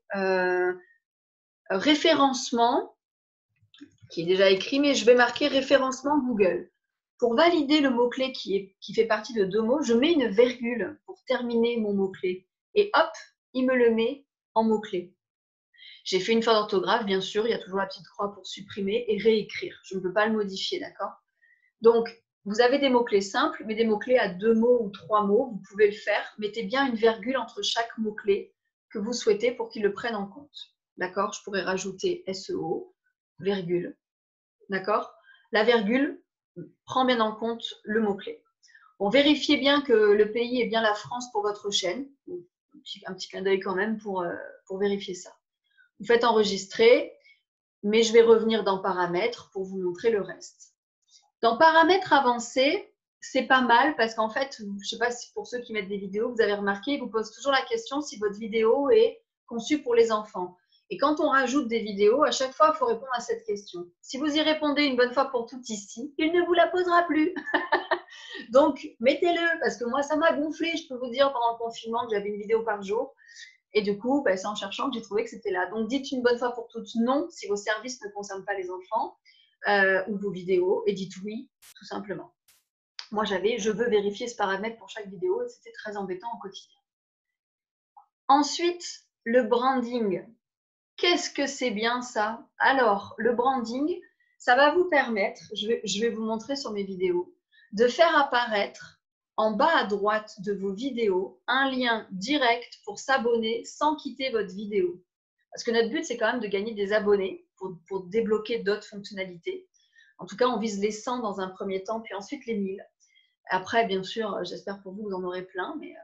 référencement, qui est déjà écrit, mais je vais marquer référencement Google. Pour valider le mot-clé qui fait partie de 2 mots, je mets une virgule pour terminer mon mot-clé. Et hop, il me le met en mot-clé. J'ai fait une faute d'orthographe, bien sûr, il y a toujours la petite croix pour supprimer et réécrire. Je ne peux pas le modifier, d'accord? Donc, vous avez des mots-clés simples, mais des mots-clés à 2 mots ou 3 mots, vous pouvez le faire. Mettez bien une virgule entre chaque mot-clé que vous souhaitez pour qu'il le prenne en compte. D'accord? Je pourrais rajouter SEO, virgule. D'accord? La virgule prend bien en compte le mot-clé. Bon, vérifiez bien que le pays est bien la France pour votre chaîne. Un petit clin d'œil quand même pour vérifier ça. Vous faites enregistrer, mais je vais revenir dans paramètres pour vous montrer le reste. Dans paramètres avancés, c'est pas mal parce qu'en fait, je ne sais pas si pour ceux qui mettent des vidéos, vous avez remarqué, ils vous posent toujours la question si votre vidéo est conçue pour les enfants. Et quand on rajoute des vidéos, à chaque fois, il faut répondre à cette question. Si vous y répondez une bonne fois pour toutes ici, il ne vous la posera plus. Donc, mettez-le, parce que moi, ça m'a gonflé. Je peux vous dire, pendant le confinement, que j'avais une vidéo par jour. Et du coup, c'est en cherchant que j'ai trouvé que c'était là. Donc, dites une bonne fois pour toutes non si vos services ne concernent pas les enfants ou vos vidéos. Et dites oui, tout simplement. Moi, je veux vérifier ce paramètre pour chaque vidéo et c'était très embêtant au quotidien. Ensuite, le branding. Qu'est-ce que c'est bien ça? Alors, le branding, ça va vous permettre, je vais vous montrer sur mes vidéos, de faire apparaître en bas à droite de vos vidéos un lien direct pour s'abonner sans quitter votre vidéo. Parce que notre but, c'est quand même de gagner des abonnés pour débloquer d'autres fonctionnalités. En tout cas, on vise les 100 dans un premier temps, puis ensuite les 1000. Après, bien sûr, j'espère pour vous, vous en aurez plein. Mais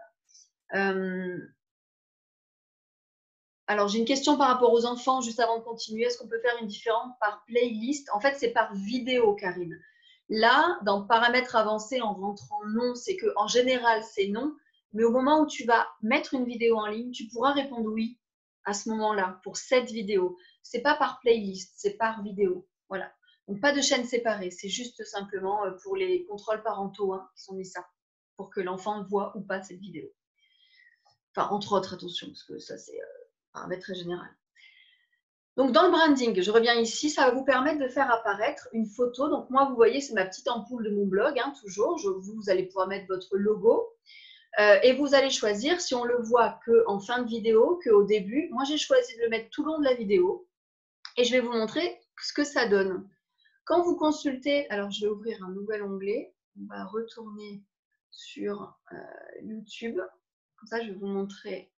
alors, j'ai une question par rapport aux enfants, juste avant de continuer. Est-ce qu'on peut faire une différence par playlist? En fait, c'est par vidéo, Karine. Là, dans paramètres avancés, en rentrant non, c'est qu'en général, c'est non. Mais au moment où tu vas mettre une vidéo en ligne, tu pourras répondre oui à ce moment-là pour cette vidéo. Ce n'est pas par playlist, c'est par vidéo. Voilà. Donc, pas de chaîne séparée. C'est juste simplement pour les contrôles parentaux qu'ils ont mis ça, pour que l'enfant voit ou pas cette vidéo. Enfin, entre autres, attention, parce que ça, c'est un paramètre très général. Donc, dans le branding, je reviens ici, ça va vous permettre de faire apparaître une photo. Donc, moi, vous voyez, c'est ma petite ampoule de mon blog, toujours. Vous allez pouvoir mettre votre logo. Et vous allez choisir si on le voit qu'en fin de vidéo, qu'au début. Moi, j'ai choisi de le mettre tout le long de la vidéo. Et je vais vous montrer ce que ça donne. Quand vous consultez, alors je vais ouvrir un nouvel onglet. On va retourner sur YouTube. Comme ça, je vais vous montrer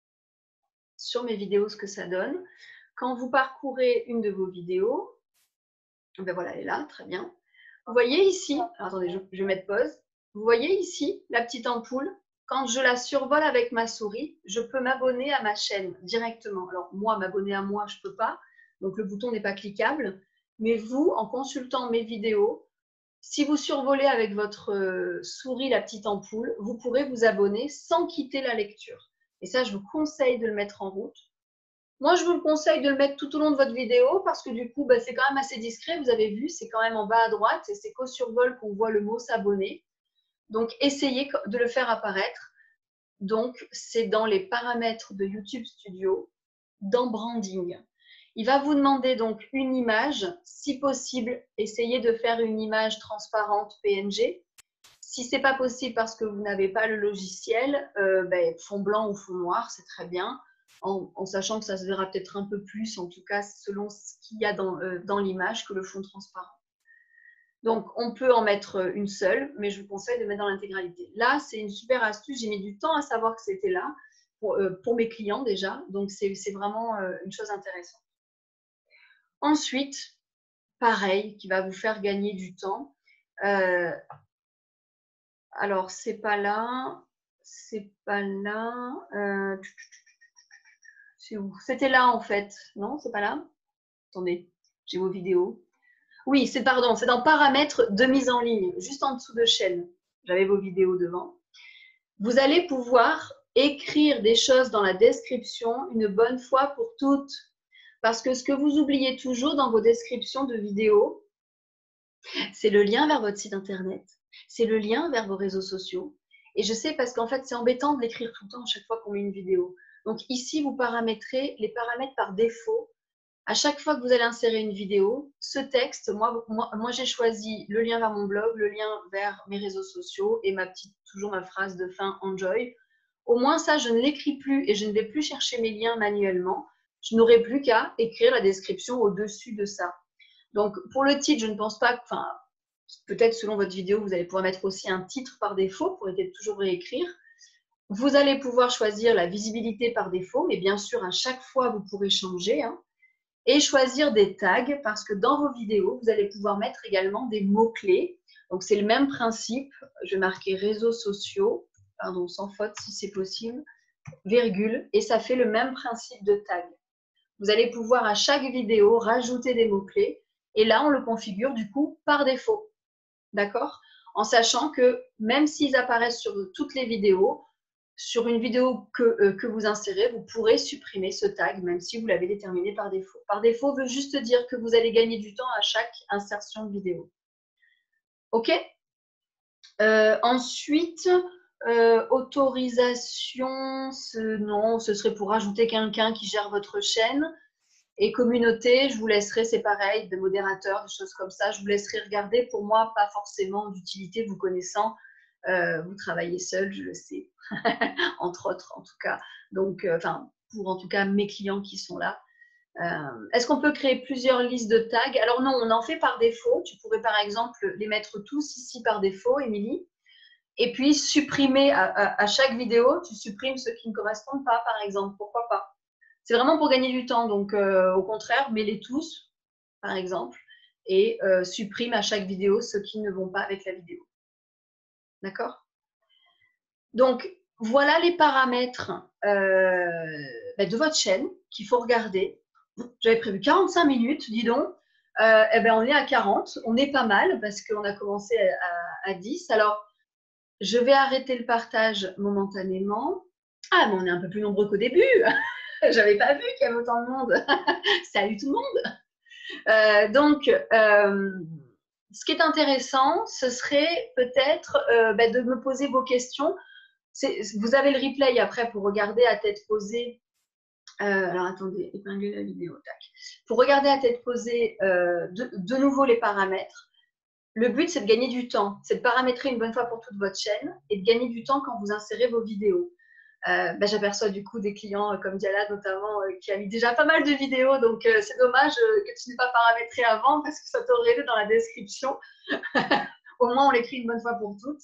sur mes vidéos ce que ça donne. Quand vous parcourez une de vos vidéos, voilà, elle est là, très bien. Vous voyez ici, alors attendez, je vais mettre pause. Vous voyez ici la petite ampoule. Quand je la survole avec ma souris, je peux m'abonner à ma chaîne directement. Alors moi, m'abonner à moi, je ne peux pas. Donc le bouton n'est pas cliquable. Mais vous, en consultant mes vidéos, si vous survolez avec votre souris la petite ampoule, vous pourrez vous abonner sans quitter la lecture. Et ça, je vous conseille de le mettre en route. Moi, je vous conseille de le mettre tout au long de votre vidéo parce que du coup, c'est quand même assez discret. Vous avez vu, c'est quand même en bas à droite et c'est qu'au survol qu'on voit le mot s'abonner. Donc, essayez de le faire apparaître. Donc, c'est dans les paramètres de YouTube Studio, dans Branding. Il va vous demander donc une image. Si possible, essayez de faire une image transparente PNG. Si ce n'est pas possible parce que vous n'avez pas le logiciel, fond blanc ou fond noir, c'est très bien. En sachant que ça se verra peut-être un peu plus, en tout cas selon ce qu'il y a dans l'image, que le fond transparent. Donc, on peut en mettre une seule, mais je vous conseille de mettre dans l'intégralité. Là, c'est une super astuce. J'ai mis du temps à savoir que c'était là, pour mes clients déjà. Donc, c'est vraiment une chose intéressante. Ensuite, pareil, qui va vous faire gagner du temps. Alors, c'est pas là. C'est pas là. C'est où? C'était là en fait. Non, c'est pas là? Attendez, j'ai vos vidéos. Oui, c'est dans paramètres de mise en ligne, juste en dessous de chaîne. j'avais vos vidéos devant. Vous allez pouvoir écrire des choses dans la description une bonne fois pour toutes. Parce que ce que vous oubliez toujours dans vos descriptions de vidéos, c'est le lien vers votre site internet, c'est le lien vers vos réseaux sociaux. Et je sais parce qu'en fait, c'est embêtant de l'écrire tout le temps à chaque fois qu'on met une vidéo. Donc ici, vous paramétrez les paramètres par défaut. À chaque fois que vous allez insérer une vidéo, ce texte, moi j'ai choisi le lien vers mon blog, le lien vers mes réseaux sociaux et toujours ma phrase de fin, enjoy. Au moins ça, je ne l'écris plus et je ne vais plus chercher mes liens manuellement. Je n'aurai plus qu'à écrire la description au-dessus de ça. Donc pour le titre, je ne pense pas, enfin peut-être selon votre vidéo, vous allez pouvoir mettre aussi un titre par défaut pour éviter de toujours réécrire. Vous allez pouvoir choisir la visibilité par défaut, mais bien sûr à chaque fois vous pourrez changer. Et choisir des tags parce que dans vos vidéos, vous allez pouvoir mettre également des mots-clés. Donc, c'est le même principe. Je vais marquer réseaux sociaux, pardon, sans faute si c'est possible, virgule, et ça fait le même principe de tag. Vous allez pouvoir à chaque vidéo rajouter des mots-clés et là, on le configure du coup par défaut. D'accord? En sachant que même s'ils apparaissent sur toutes les vidéos, sur une vidéo que vous insérez, vous pourrez supprimer ce tag, même si vous l'avez déterminé par défaut. Par défaut veut juste dire que vous allez gagner du temps à chaque insertion de vidéo. OK? Ensuite, autorisation, non, ce serait pour ajouter quelqu'un qui gère votre chaîne. Et communauté, je vous laisserai, c'est pareil, des modérateurs, des choses comme ça, je vous laisserai regarder. Pour moi, pas forcément d'utilité, vous connaissant. Vous travaillez seul, je le sais, entre autres en tout cas. Donc, pour en tout cas mes clients qui sont là. Est-ce qu'on peut créer plusieurs listes de tags? Alors non, on en fait par défaut. Tu pourrais par exemple les mettre tous ici par défaut, Émilie. Et puis supprimer à chaque vidéo, tu supprimes ceux qui ne correspondent pas, par exemple. Pourquoi pas? C'est vraiment pour gagner du temps. Donc, au contraire, mets-les tous, par exemple, et supprime à chaque vidéo ceux qui ne vont pas avec la vidéo. D'accord? Donc, voilà les paramètres de votre chaîne qu'il faut regarder. J'avais prévu 45 minutes, dis donc. On est à 40. On est pas mal parce qu'on a commencé à 10. Alors, je vais arrêter le partage momentanément. Ah, mais on est un peu plus nombreux qu'au début. J'avais pas vu qu'il y avait autant de monde. Salut tout le monde. Ce qui est intéressant, ce serait peut-être de me poser vos questions. Vous avez le replay après pour regarder à tête posée. Alors attendez, épingler la vidéo. Tac. Pour regarder à tête posée de nouveau les paramètres. Le but, c'est de gagner du temps. C'est de paramétrer une bonne fois pour toute votre chaîne et de gagner du temps quand vous insérez vos vidéos. J'aperçois du coup des clients comme Diala notamment qui a mis déjà pas mal de vidéos, donc c'est dommage que tu n'aies pas paramétré avant parce que ça t'aurait aidé dans la description. Au moins on l'écrit une bonne fois pour toutes.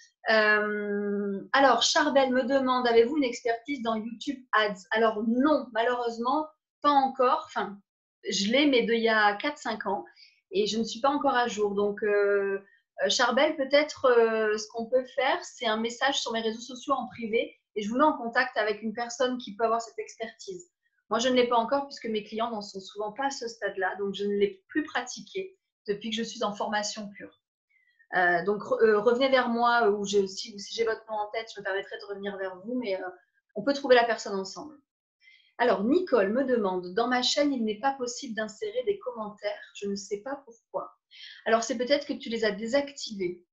Alors Charbel me demande, avez-vous une expertise dans YouTube Ads? Alors non, malheureusement pas encore, enfin je l'ai mais d'il y a 4-5 ans et je ne suis pas encore à jour, donc Charbel, peut-être ce qu'on peut faire, c'est un message sur mes réseaux sociaux en privé et je vous mets en contact avec une personne qui peut avoir cette expertise. Moi, je ne l'ai pas encore puisque mes clients n'en sont souvent pas à ce stade-là, donc je ne l'ai plus pratiqué depuis que je suis en formation pure. Donc, revenez vers moi ou si j'ai votre nom en tête, je me permettrai de revenir vers vous, mais on peut trouver la personne ensemble. Alors, Nicole me demande, dans ma chaîne, il n'est pas possible d'insérer des commentaires. Je ne sais pas pourquoi. Alors, c'est peut-être que tu les as désactivés.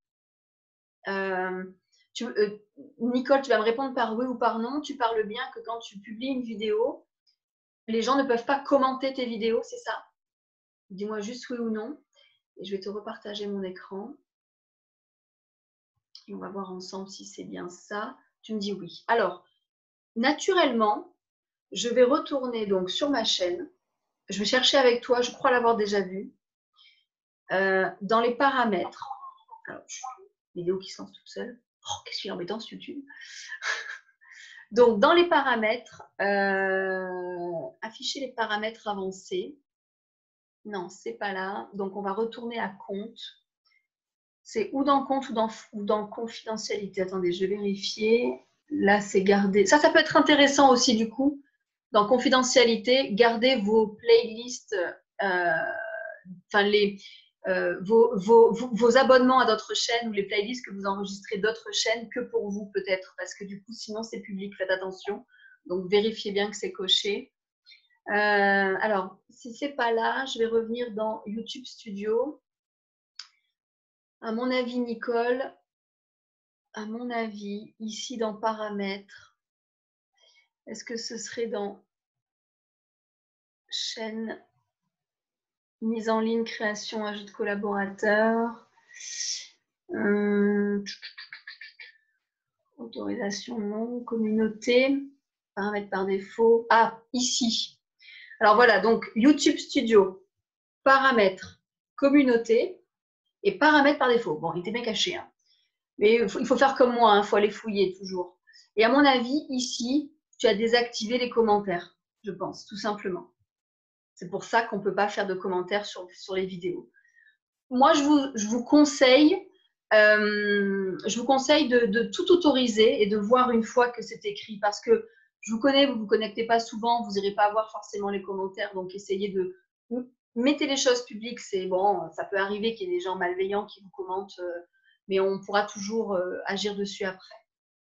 Nicole, tu vas me répondre par oui ou par non. Tu parles bien que quand tu publies une vidéo, les gens ne peuvent pas commenter tes vidéos, c'est ça? Dis-moi juste oui ou non. Et je vais te repartager mon écran. Et on va voir ensemble si c'est bien ça. Tu me dis oui. Alors, naturellement, je vais retourner donc sur ma chaîne. Je vais chercher avec toi, je crois l'avoir déjà vu. Dans les paramètres. Alors, vidéo qui se lance toute seule. Oh, qu'est-ce qui est embêtant sur YouTube. Donc, dans les paramètres, afficher les paramètres avancés. Non, c'est pas là. Donc, on va retourner à compte. C'est ou dans compte ou dans confidentialité. Attendez, je vais vérifier. Là, c'est garder. Ça peut être intéressant aussi, du coup. Dans confidentialité, gardez vos playlists, vos abonnements à d'autres chaînes ou les playlists que vous enregistrez d'autres chaînes que pour vous peut-être, parce que du coup, sinon c'est public, faites attention. Donc, vérifiez bien que c'est coché. Alors, si c'est pas là, je vais revenir dans YouTube Studio. À mon avis, Nicole, à mon avis, ici dans Paramètres, est-ce que ce serait dans Chaîne, mise en ligne, création, ajout de collaborateurs, autorisation non, communauté, paramètres par défaut. Ah, ici. Alors voilà, donc YouTube Studio, paramètres, communauté et paramètres par défaut. Bon, il était bien caché, hein. Mais il faut faire comme moi, il faut aller fouiller toujours. Et à mon avis, ici, tu as désactivé les commentaires, je pense, tout simplement. C'est pour ça qu'on ne peut pas faire de commentaires sur les vidéos. Moi, je vous conseille de tout autoriser et de voir une fois que c'est écrit, parce que je vous connais, vous ne vous connectez pas souvent, vous n'irez pas voir forcément les commentaires, donc essayez de mettre les choses publiques. C'est bon, ça peut arriver qu'il y ait des gens malveillants qui vous commentent, mais on pourra toujours agir dessus après.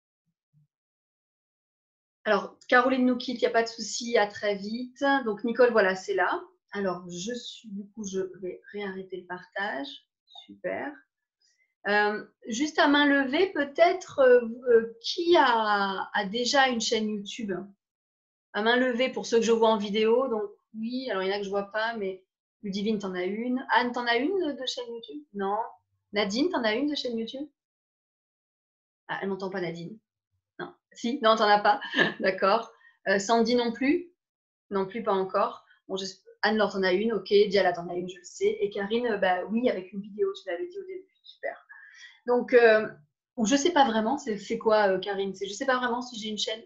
Alors, Caroline nous quitte, il n'y a pas de souci, à très vite. Donc, Nicole, voilà, c'est là. Alors, du coup, je vais réarrêter le partage. Super. Juste à main levée, peut-être, qui a déjà une chaîne YouTube? À main levée, pour ceux que je vois en vidéo. Donc, oui, alors il y en a que je ne vois pas, mais Ludivine, t'en as une. Anne, t'en as une de chaîne YouTube? Non. Nadine, t'en as une de chaîne YouTube? Ah, elle m'entend pas, Nadine. Non. Si? Non, t'en as pas. D'accord. Sandy non plus? Non plus, pas encore. Bon, Anne-Laure, t'en as une, ok. Diala, t'en as une, je le sais. Et Karine, bah oui, avec une vidéo, tu l'avais dit au début. Super. Donc, ou je sais pas vraiment, c'est quoi, Karine? Je sais pas vraiment si j'ai une chaîne.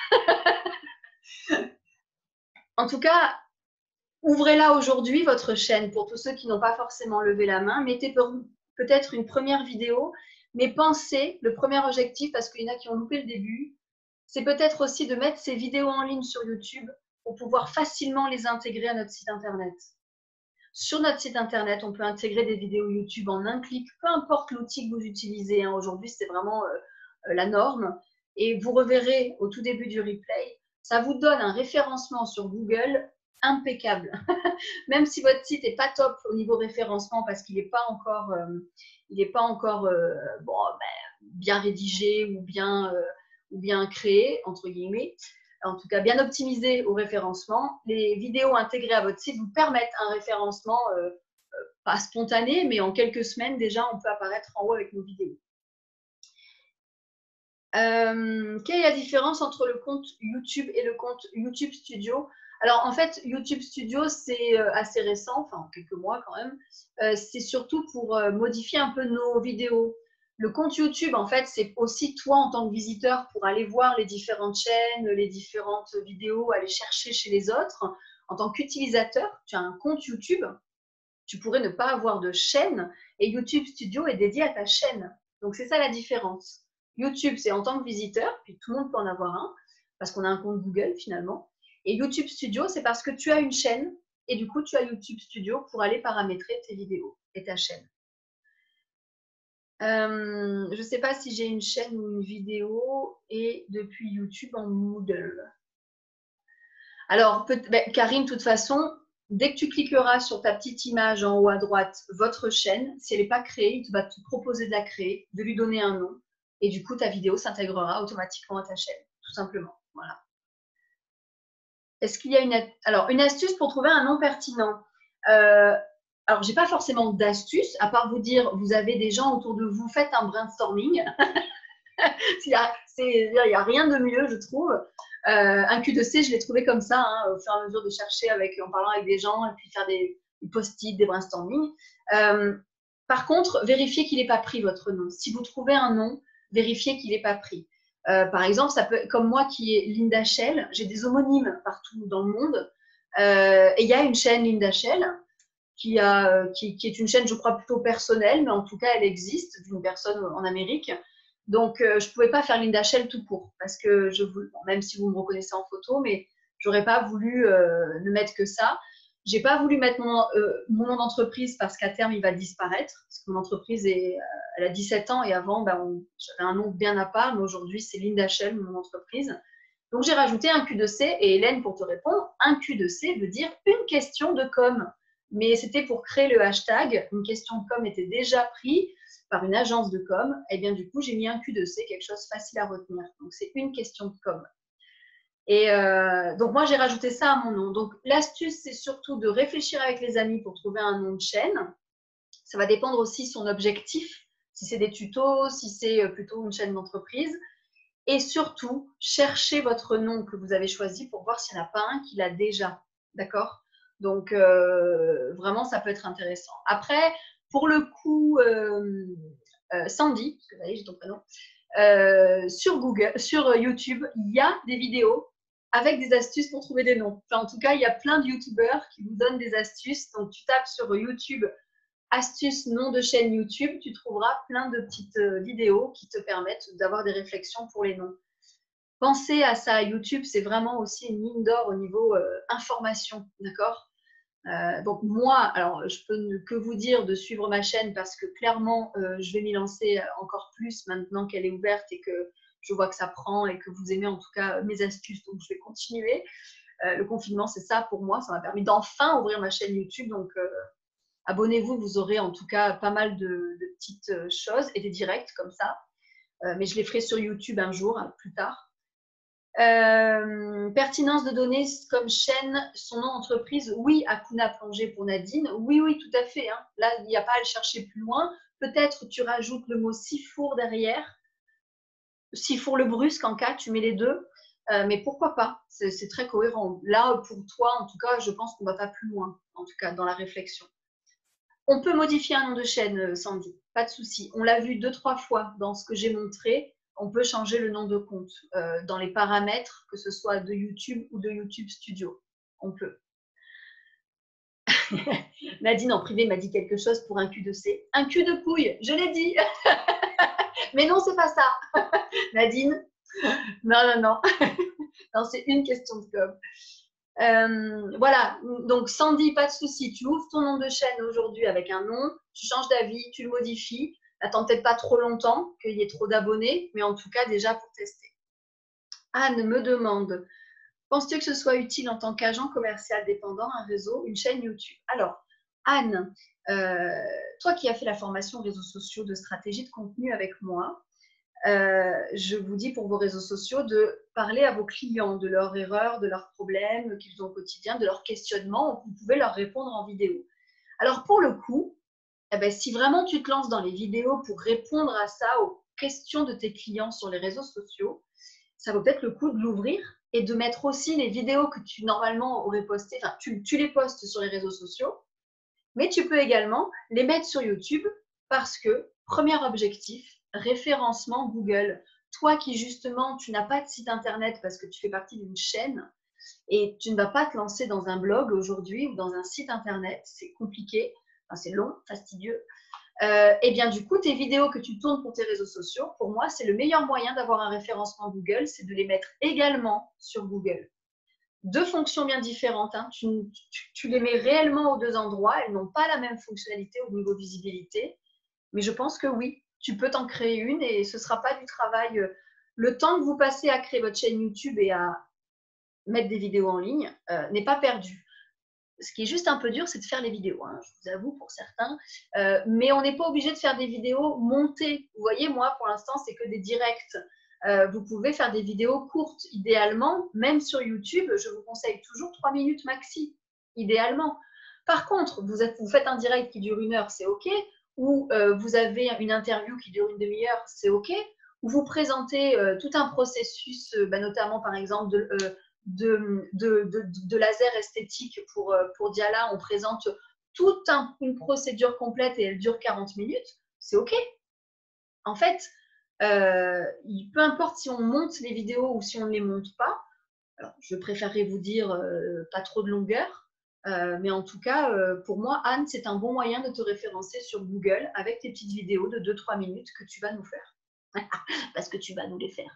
En tout cas, ouvrez-la aujourd'hui, votre chaîne, pour tous ceux qui n'ont pas forcément levé la main. Mettez peut-être une première vidéo, mais pensez, le premier objectif, parce qu'il y en a qui ont loupé le début, c'est peut-être aussi de mettre ces vidéos en ligne sur YouTube pour pouvoir facilement les intégrer à notre site internet. Sur notre site internet, on peut intégrer des vidéos YouTube en un clic, peu importe l'outil que vous utilisez. Hein. Aujourd'hui, c'est vraiment la norme. Et vous reverrez au tout début du replay, ça vous donne un référencement sur Google impeccable. Même si votre site n'est pas top au niveau référencement parce qu'il n'est pas encore, bon, bien rédigé ou bien créé, entre guillemets, en tout cas bien optimisé au référencement, les vidéos intégrées à votre site vous permettent un référencement pas spontané, mais en quelques semaines déjà, on peut apparaître en haut avec nos vidéos. Quelle est la différence entre le compte YouTube et le compte YouTube Studio? Alors, en fait, YouTube Studio, c'est assez récent, enfin, quelques mois quand même. C'est surtout pour modifier un peu nos vidéos. Le compte YouTube, en fait, c'est aussi toi en tant que visiteur pour aller voir les différentes chaînes, les différentes vidéos, aller chercher chez les autres. En tant qu'utilisateur, tu as un compte YouTube. Tu pourrais ne pas avoir de chaîne et YouTube Studio est dédié à ta chaîne. Donc, c'est ça la différence. YouTube, c'est en tant que visiteur, puis tout le monde peut en avoir un, parce qu'on a un compte Google finalement. Et YouTube Studio, c'est parce que tu as une chaîne, et du coup, tu as YouTube Studio pour aller paramétrer tes vidéos et ta chaîne. Je ne sais pas si j'ai une chaîne ou une vidéo, et depuis YouTube en Moodle. Alors, Karine, de toute façon, dès que tu cliqueras sur ta petite image en haut à droite, votre chaîne, si elle n'est pas créée, il va te proposer de la créer, de lui donner un nom. Et du coup, ta vidéo s'intégrera automatiquement à ta chaîne, tout simplement. Voilà. Est-ce qu'il y a une astuce pour trouver un nom pertinent? Alors, je n'ai pas forcément d'astuce, à part vous dire, vous avez des gens autour de vous, faites un brainstorming. Il n'y a rien de mieux, je trouve. Un Q2C, je l'ai trouvé comme ça, hein, au fur et à mesure de chercher en parlant avec des gens et puis faire des post-it, des brainstorming. Par contre, vérifiez qu'il n'est pas pris, votre nom. Si vous trouvez un nom, vérifiez qu'il n'est pas pris. Par exemple, ça peut, comme moi qui est Linda Shell, j'ai des homonymes partout dans le monde. Et il y a une chaîne Linda Shell qui est une chaîne, je crois, plutôt personnelle, mais en tout cas, elle existe, d'une personne en Amérique. Donc, je ne pouvais pas faire Linda Shell tout court, parce que même si vous me reconnaissez en photo, mais je n'aurais pas voulu ne mettre que ça. J'ai pas voulu mettre mon nom d'entreprise parce qu'à terme, il va disparaître. Parce que mon entreprise, elle a 17 ans et avant, j'avais un nom bien à part, mais aujourd'hui, c'est Linda Shell, mon entreprise. Donc, j'ai rajouté un Q2C. Et Hélène, pour te répondre, un Q2C veut dire une question de com. Mais c'était pour créer le hashtag. Une question de com était déjà prise par une agence de com. Et bien, du coup, j'ai mis un Q2C, quelque chose facile à retenir. Donc, c'est une question de com. Et donc, moi, j'ai rajouté ça à mon nom. Donc, l'astuce, c'est surtout de réfléchir avec les amis pour trouver un nom de chaîne. Ça va dépendre aussi de son objectif, si c'est des tutos, si c'est plutôt une chaîne d'entreprise. Et surtout, cherchez votre nom que vous avez choisi pour voir s'il n'y en a pas un qui l'a déjà. D'accord? Donc, vraiment, ça peut être intéressant. Après, pour le coup, Sandy, parce que vous voyez, j'ai ton prénom, sur Google, sur YouTube, il y a des vidéos avec des astuces pour trouver des noms. Enfin, en tout cas, il y a plein de YouTubeurs qui vous donnent des astuces. Donc, tu tapes sur YouTube astuces nom de chaîne YouTube, tu trouveras plein de petites vidéos qui te permettent d'avoir des réflexions pour les noms. Pensez à ça, YouTube, c'est vraiment aussi une mine d'or au niveau information, d'accord? Donc moi, alors je peux que vous dire de suivre ma chaîne parce que clairement, je vais m'y lancer encore plus maintenant qu'elle est ouverte et que je vois que ça prend et que vous aimez en tout cas mes astuces, donc je vais continuer. Le confinement, c'est ça pour moi, ça m'a permis d'enfin ouvrir ma chaîne YouTube, donc abonnez-vous, vous aurez en tout cas pas mal de petites choses et des directs comme ça, mais je les ferai sur YouTube un jour, plus tard. Pertinence de donner comme chaîne son nom d'entreprise. Oui, Akuna Plongée pour Nadine. Oui, oui, tout à fait. Hein. Là, il n'y a pas à le chercher plus loin. Peut-être tu rajoutes le mot Sifour derrière. Sifour le brusque en cas, tu mets les deux. Mais pourquoi pas? C'est très cohérent. Là, pour toi, en tout cas, je pense qu'on ne va pas plus loin, en tout cas, dans la réflexion. On peut modifier un nom de chaîne, Sandy. Pas de souci. On l'a vu 2-3 fois dans ce que j'ai montré. On peut changer le nom de compte dans les paramètres, que ce soit de YouTube ou de YouTube Studio. On peut. Nadine en privé m'a dit quelque chose pour un Q2C. Un cul de pouille, je l'ai dit. Mais non, c'est pas ça. Nadine, non. Non, c'est une question de com. Voilà, donc Sandy, pas de souci. Tu ouvres ton nom de chaîne aujourd'hui avec un nom, tu changes d'avis, tu le modifies. Attends peut-être pas trop longtemps qu'il y ait trop d'abonnés, mais en tout cas déjà pour tester. Anne me demande, penses-tu que ce soit utile en tant qu'agent commercial dépendant, un réseau, une chaîne YouTube? Alors, Anne, toi qui as fait la formation réseaux sociaux de stratégie de contenu avec moi, je vous dis pour vos réseaux sociaux de parler à vos clients de leurs erreurs, de leurs problèmes qu'ils ont au quotidien, de leurs questionnements. Vous pouvez leur répondre en vidéo. Alors pour le coup, si vraiment tu te lances dans les vidéos pour répondre à ça, aux questions de tes clients sur les réseaux sociaux, ça vaut peut-être le coup de l'ouvrir et de mettre aussi les vidéos que tu normalement aurais postées. Enfin, tu les postes sur les réseaux sociaux, mais tu peux également les mettre sur YouTube parce que, premier objectif, référencement Google. Toi qui justement, tu n'as pas de site internet parce que tu fais partie d'une chaîne et tu ne vas pas te lancer dans un blog aujourd'hui ou dans un site internet, c'est compliqué, enfin, c'est long, fastidieux. Et bien du coup, tes vidéos que tu tournes pour tes réseaux sociaux, pour moi, c'est le meilleur moyen d'avoir un référencement Google, c'est de les mettre également sur Google. Deux fonctions bien différentes. Hein. Tu les mets réellement aux deux endroits. Elles n'ont pas la même fonctionnalité au niveau visibilité. Mais je pense que oui, tu peux t'en créer une et ce ne sera pas du travail. Le temps que vous passez à créer votre chaîne YouTube et à mettre des vidéos en ligne n'est pas perdu. Ce qui est juste un peu dur, c'est de faire les vidéos, hein, je vous avoue, pour certains. Mais on n'est pas obligé de faire des vidéos montées. Vous voyez, moi, pour l'instant, c'est que des directs. Vous pouvez faire des vidéos courtes, idéalement, même sur YouTube, je vous conseille toujours 3 minutes maxi, idéalement. Par contre, vous faites un direct qui dure 1 heure, c'est OK, ou vous avez une interview qui dure 1 demi-heure, c'est OK, ou vous présentez tout un processus, notamment par exemple de laser esthétique pour Diala, on présente toute une procédure complète et elle dure 40 minutes, c'est OK. En fait, peu importe si on monte les vidéos ou si on ne les monte pas, alors, je préférerais vous dire pas trop de longueur, mais en tout cas, pour moi, Anne, c'est un bon moyen de te référencer sur Google avec tes petites vidéos de 2-3 minutes que tu vas nous faire. Parce que tu vas nous les faire.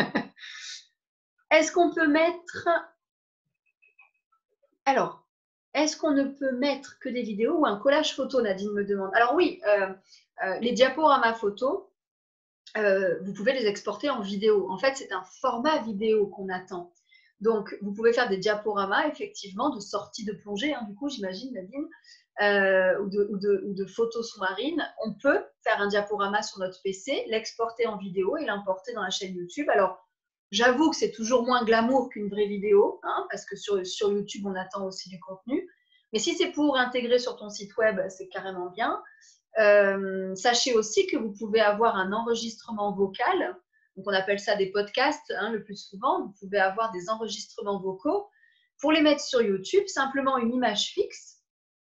Est-ce qu'on peut mettre… Alors, est-ce qu'on ne peut mettre que des vidéos ou un collage photo, Nadine me demande. Alors oui, les diaporamas photos, vous pouvez les exporter en vidéo. En fait, c'est un format vidéo qu'on attend. Donc, vous pouvez faire des diaporamas, effectivement, de sortie de plongée, hein, du coup, j'imagine, Nadine, ou de photos sous-marines. On peut faire un diaporama sur notre PC, l'exporter en vidéo et l'importer dans la chaîne YouTube. Alors, j'avoue que c'est toujours moins glamour qu'une vraie vidéo, hein, parce que sur YouTube, on attend aussi du contenu. Mais si c'est pour intégrer sur ton site web, c'est carrément bien. Sachez aussi que vous pouvez avoir un enregistrement vocal. Donc, on appelle ça des podcasts, hein, le plus souvent. Vous pouvez avoir des enregistrements vocaux pour les mettre sur YouTube, simplement une image fixe.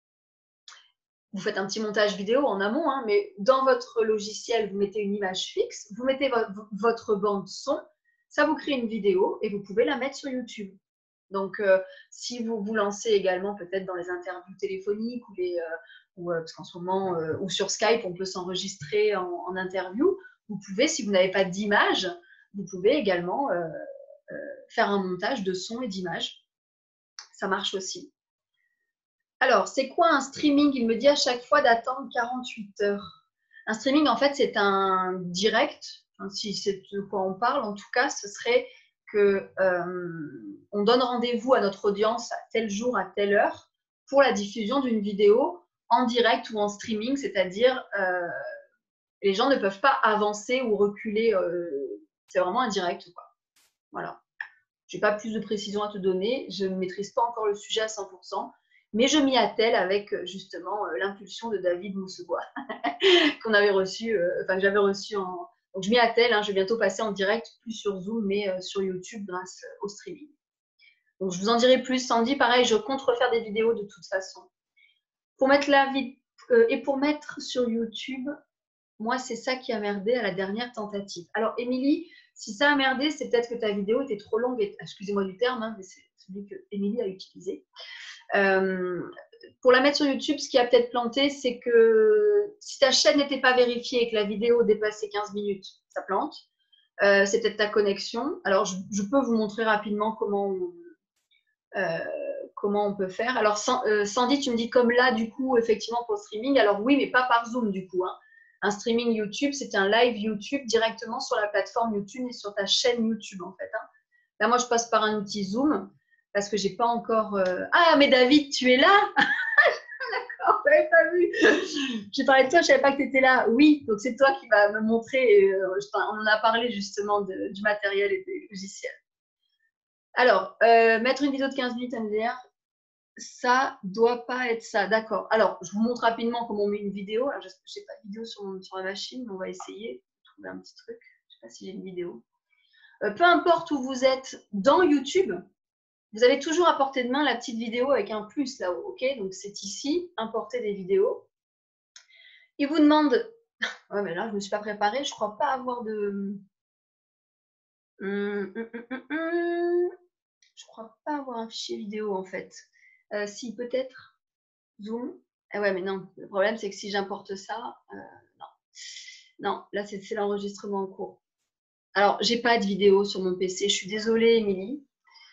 Vous faites un petit montage vidéo en amont, hein, mais dans votre logiciel, vous mettez une image fixe, vous mettez votre bande son, ça vous crée une vidéo et vous pouvez la mettre sur YouTube. Donc, si vous vous lancez également peut-être dans les interviews téléphoniques parce qu'en ce moment, ou sur Skype, on peut s'enregistrer en interview, vous pouvez, si vous n'avez pas d'image, vous pouvez également faire un montage de son et d'image. Ça marche aussi. Alors, c'est quoi un streaming? Il me dit à chaque fois d'attendre 48 heures. Un streaming, en fait, c'est un direct. Enfin, si c'est de quoi on parle, en tout cas, ce serait que on donne rendez-vous à notre audience à tel jour, à telle heure, pour la diffusion d'une vidéo en direct ou en streaming, c'est-à-dire les gens ne peuvent pas avancer ou reculer. C'est vraiment un direct, quoi. Voilà. Je n'ai pas plus de précision à te donner. Je ne maîtrise pas encore le sujet à 100%. Mais je m'y attelle avec justement l'impulsion de David Moussebois qu'on avait reçu, que j'avais reçu en. Donc je m'y attelle, hein, je vais bientôt passer en direct, plus sur Zoom, mais sur YouTube grâce au streaming. Donc je vous en dirai plus. Sandy, pareil, je compte refaire des vidéos de toute façon. Pour mettre pour mettre sur YouTube, moi c'est ça qui a merdé à la dernière tentative. Alors Émilie, si ça a merdé, c'est peut-être que ta vidéo était trop longue. Excusez-moi du terme, hein, mais c'est celui que Émilie a utilisé. Pour la mettre sur YouTube, ce qui a peut-être planté, c'est que si ta chaîne n'était pas vérifiée et que la vidéo dépassait 15 minutes, ça plante. C'est peut-être ta connexion. Alors, je peux vous montrer rapidement comment on peut faire. Alors, Sandy, tu me dis comme là, du coup, effectivement, pour le streaming. Alors, oui, mais pas par Zoom, du coup. Hein. Un streaming YouTube, c'est un live YouTube directement sur la plateforme YouTube et sur ta chaîne YouTube, en fait. Hein. Là, moi, je passe par un outil Zoom parce que j'ai pas encore. Ah, mais David, tu es là? D'accord, je n'avais pas vu. J'ai parlé de toi, je savais pas que tu étais là. Oui, donc c'est toi qui vas me montrer. On en a parlé justement du matériel et des logiciels. Alors, mettre une vidéo de 15 minutes MDR, ça doit pas être ça. D'accord. Alors, je vous montre rapidement comment on met une vidéo. Alors, je n'ai pas de vidéo sur la machine, mais on va essayer de trouver un petit truc. Je ne sais pas si j'ai une vidéo. Peu importe où vous êtes dans YouTube, vous avez toujours à portée de main la petite vidéo avec un plus là-haut, ok? Donc, c'est ici, importer des vidéos. Il vous demande... Ouais, mais là, je ne me suis pas préparée. Je ne crois pas avoir de... Je crois pas avoir un fichier vidéo, en fait. Si, peut-être. Zoom. Ah ouais, mais non. Le problème, c'est que si j'importe ça... non. Non, là, c'est l'enregistrement en cours. Alors, j'ai pas de vidéo sur mon PC. Je suis désolée, Émilie.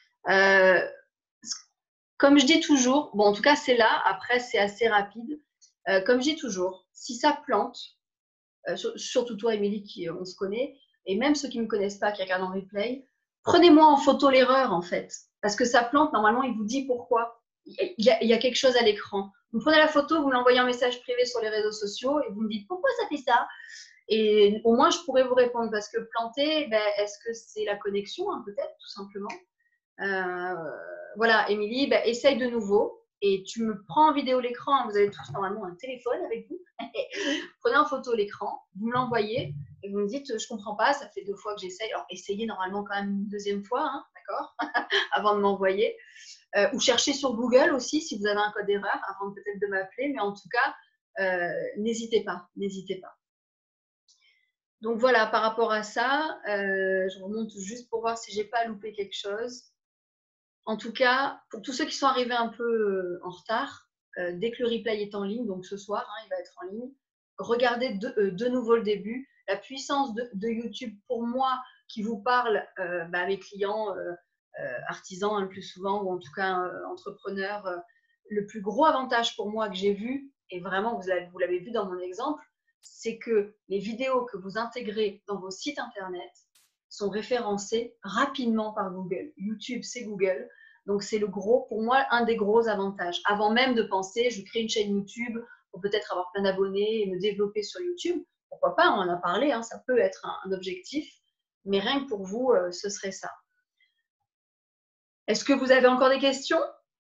Comme je dis toujours, bon, en tout cas, c'est là. Après, c'est assez rapide. Comme je dis toujours, si ça plante, surtout toi, Émilie, qui on se connaît, et même ceux qui ne me connaissent pas, qui regardent en replay, prenez-moi en photo l'erreur, en fait. Parce que ça plante, normalement, il vous dit pourquoi. Il y a quelque chose à l'écran. Vous prenez la photo, vous me l'envoyez en message privé sur les réseaux sociaux et vous me dites pourquoi ça fait ça. Et au moins, je pourrais vous répondre parce que planter, ben, est-ce que c'est la connexion, hein, peut-être, tout simplement. Voilà, Émilie, ben, essaye de nouveau et tu me prends en vidéo l'écran. Hein, vous avez tous normalement un téléphone avec vous. Prenez en photo l'écran, vous me l'envoyez et vous me dites je comprends pas, ça fait 2 fois que j'essaye. Alors essayez normalement quand même une deuxième fois, hein, d'accord, avant de m'envoyer. Ou cherchez sur Google aussi si vous avez un code d'erreur avant peut-être de m'appeler, mais en tout cas, n'hésitez pas, n'hésitez pas. Donc voilà, par rapport à ça, je remonte juste pour voir si j'ai pas loupé quelque chose. En tout cas, pour tous ceux qui sont arrivés un peu en retard, dès que le replay est en ligne, donc ce soir, hein, il va être en ligne, regardez de nouveau le début. La puissance de YouTube, pour moi, qui vous parle à mes clients artisans hein, le plus souvent, ou en tout cas entrepreneurs, le plus gros avantage pour moi que j'ai vu, et vraiment vous l'avez vu dans mon exemple, c'est que les vidéos que vous intégrez dans vos sites internet sont référencées rapidement par Google. YouTube, c'est Google. Donc, c'est pour moi, un des gros avantages. Avant même de penser, je crée une chaîne YouTube pour peut-être avoir plein d'abonnés et me développer sur YouTube. Pourquoi pas, on en a parlé, hein, ça peut être un objectif. Mais rien que pour vous, ce serait ça. Est-ce que vous avez encore des questions?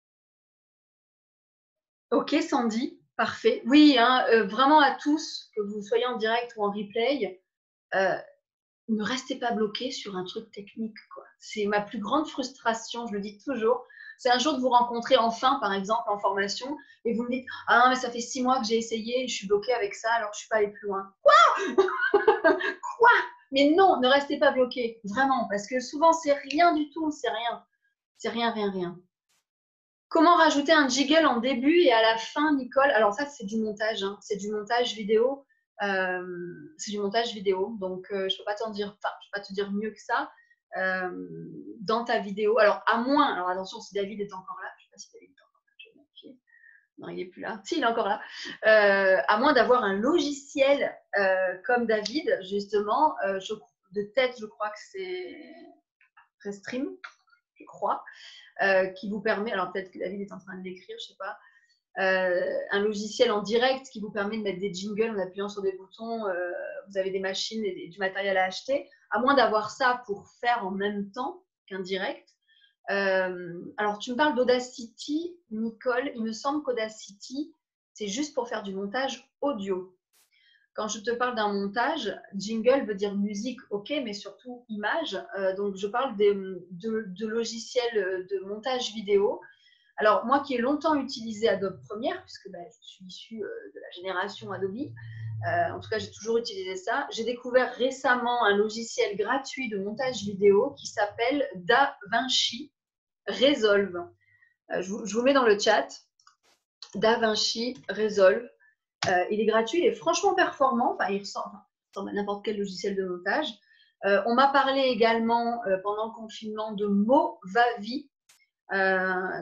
Ok, Sandy, parfait. Oui, hein, vraiment à tous, que vous soyez en direct ou en replay, ne restez pas bloqués sur un truc technique, quoi. C'est ma plus grande frustration, je le dis toujours. C'est un jour de vous rencontrer enfin, par exemple, en formation, et vous me dites « Ah non, mais ça fait 6 mois que j'ai essayé, et je suis bloquée avec ça, alors je ne suis pas allée plus loin. » Quoi? Quoi? Mais non, ne restez pas bloqués, vraiment, parce que souvent, c'est rien du tout, c'est rien. C'est rien, rien, rien. Comment rajouter un jiggle en début et à la fin, Nicole? Alors ça, c'est du montage, hein. C'est du montage vidéo. C'est du montage vidéo, donc je ne peux pas t'en dire, enfin, je peux pas te dire mieux que ça. Dans ta vidéo, alors à moins, alors attention, si David est encore là, je ne sais pas si David est encore là, je vais vérifier. Non, il n'est plus là. Si, il est encore là. À moins d'avoir un logiciel comme David, justement, de tête, je crois que c'est Restream, je crois. Qui vous permet, alors peut-être que David est en train de l'écrire, je ne sais pas, un logiciel en direct qui vous permet de mettre des jingles en appuyant sur des boutons, vous avez des machines et du matériel à acheter, à moins d'avoir ça pour faire en même temps qu'un direct. Alors tu me parles d'Audacity, Nicole, il me semble qu'Audacity, c'est juste pour faire du montage audio. Quand je te parle d'un montage, jingle veut dire musique, ok, mais surtout image. Donc, je parle de logiciels de montage vidéo. Alors, moi qui ai longtemps utilisé Adobe Premiere, puisque je suis issue de la génération Adobe, en tout cas, j'ai toujours utilisé ça. J'ai découvert récemment un logiciel gratuit de montage vidéo qui s'appelle DaVinci Resolve. Je vous mets dans le chat. DaVinci Resolve. Il est gratuit, il est franchement performant, enfin, il ressemble à n'importe quel logiciel de montage. On m'a parlé également pendant le confinement de Movavi, un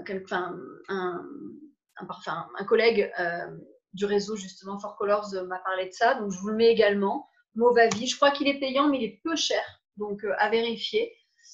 collègue du réseau justement For Colors m'a parlé de ça, donc je vous le mets également. Movavi, je crois qu'il est payant, mais il est peu cher, donc à vérifier.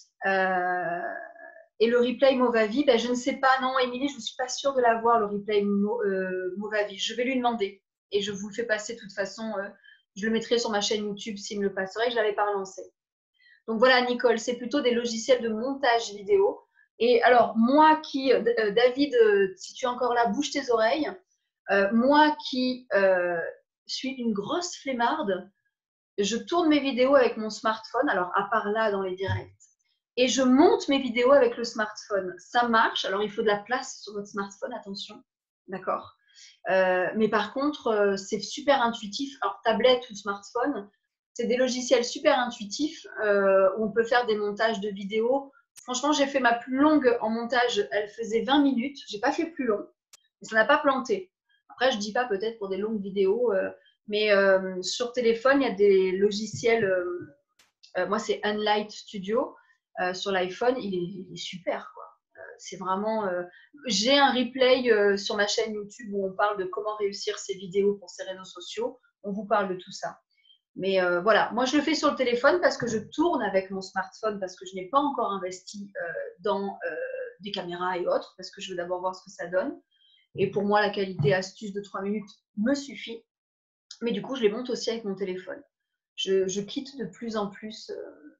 Et le replay Movavi, je ne sais pas, non, Émilie, je ne suis pas sûre de l'avoir, le replay Movavi. Je vais lui demander et je vous le fais passer de toute façon. Je le mettrai sur ma chaîne YouTube s'il me le passerait, je ne l'avais pas relancé. Donc voilà, Nicole, c'est plutôt des logiciels de montage vidéo. Et alors, moi qui, David, si tu es encore là, bouge tes oreilles. Moi qui suis une grosse flemmarde, je tourne mes vidéos avec mon smartphone, alors à part là dans les directs. Et je monte mes vidéos avec le smartphone. Ça marche. Alors, il faut de la place sur votre smartphone, attention. D'accord. Mais par contre, c'est super intuitif. Alors, tablette ou smartphone, c'est des logiciels super intuitifs où on peut faire des montages de vidéos. Franchement, j'ai fait ma plus longue en montage. Elle faisait 20 minutes. Je n'ai pas fait plus long. Mais ça n'a pas planté. Après, je ne dis pas peut-être pour des longues vidéos. Mais sur téléphone, il y a des logiciels. Moi, c'est Unlight Studio. Sur l'iPhone, il est super, quoi. C'est vraiment. J'ai un replay sur ma chaîne YouTube où on parle de comment réussir ses vidéos pour ses réseaux sociaux. On vous parle de tout ça. Mais voilà, moi je le fais sur le téléphone parce que je tourne avec mon smartphone parce que je n'ai pas encore investi dans des caméras et autres parce que je veux d'abord voir ce que ça donne. Et pour moi, la qualité astuce de 3 minutes me suffit. Mais du coup, je les monte aussi avec mon téléphone. Je quitte de plus en plus.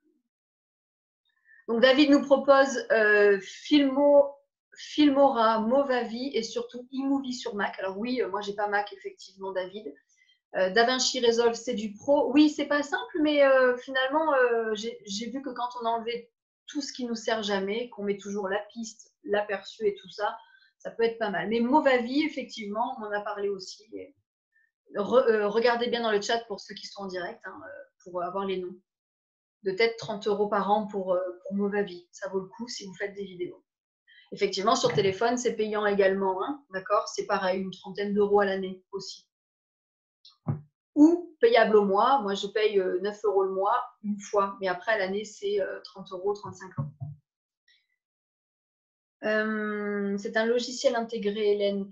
Donc, David nous propose Filmora, Movavi et surtout eMovie sur Mac. Alors oui, moi, j'ai pas Mac, effectivement, David. DaVinci Resolve, c'est du pro. Oui, c'est pas simple, mais finalement, j'ai vu que quand on a enlevé tout ce qui nous sert jamais, qu'on met toujours la piste, l'aperçu et tout ça, ça peut être pas mal. Mais Movavi, effectivement, on en a parlé aussi. Regardez bien dans le chat pour ceux qui sont en direct, hein, pour avoir les noms. De tête 30 € par an pour Movavi. Ça vaut le coup si vous faites des vidéos. Effectivement, sur téléphone, c'est payant également. Hein, d'accord. C'est pareil, une trentaine d'euros à l'année aussi. Ou payable au mois. Moi, je paye 9 € le mois une fois. Mais après, à l'année, c'est 30 €, 35 €. C'est un logiciel intégré, Hélène.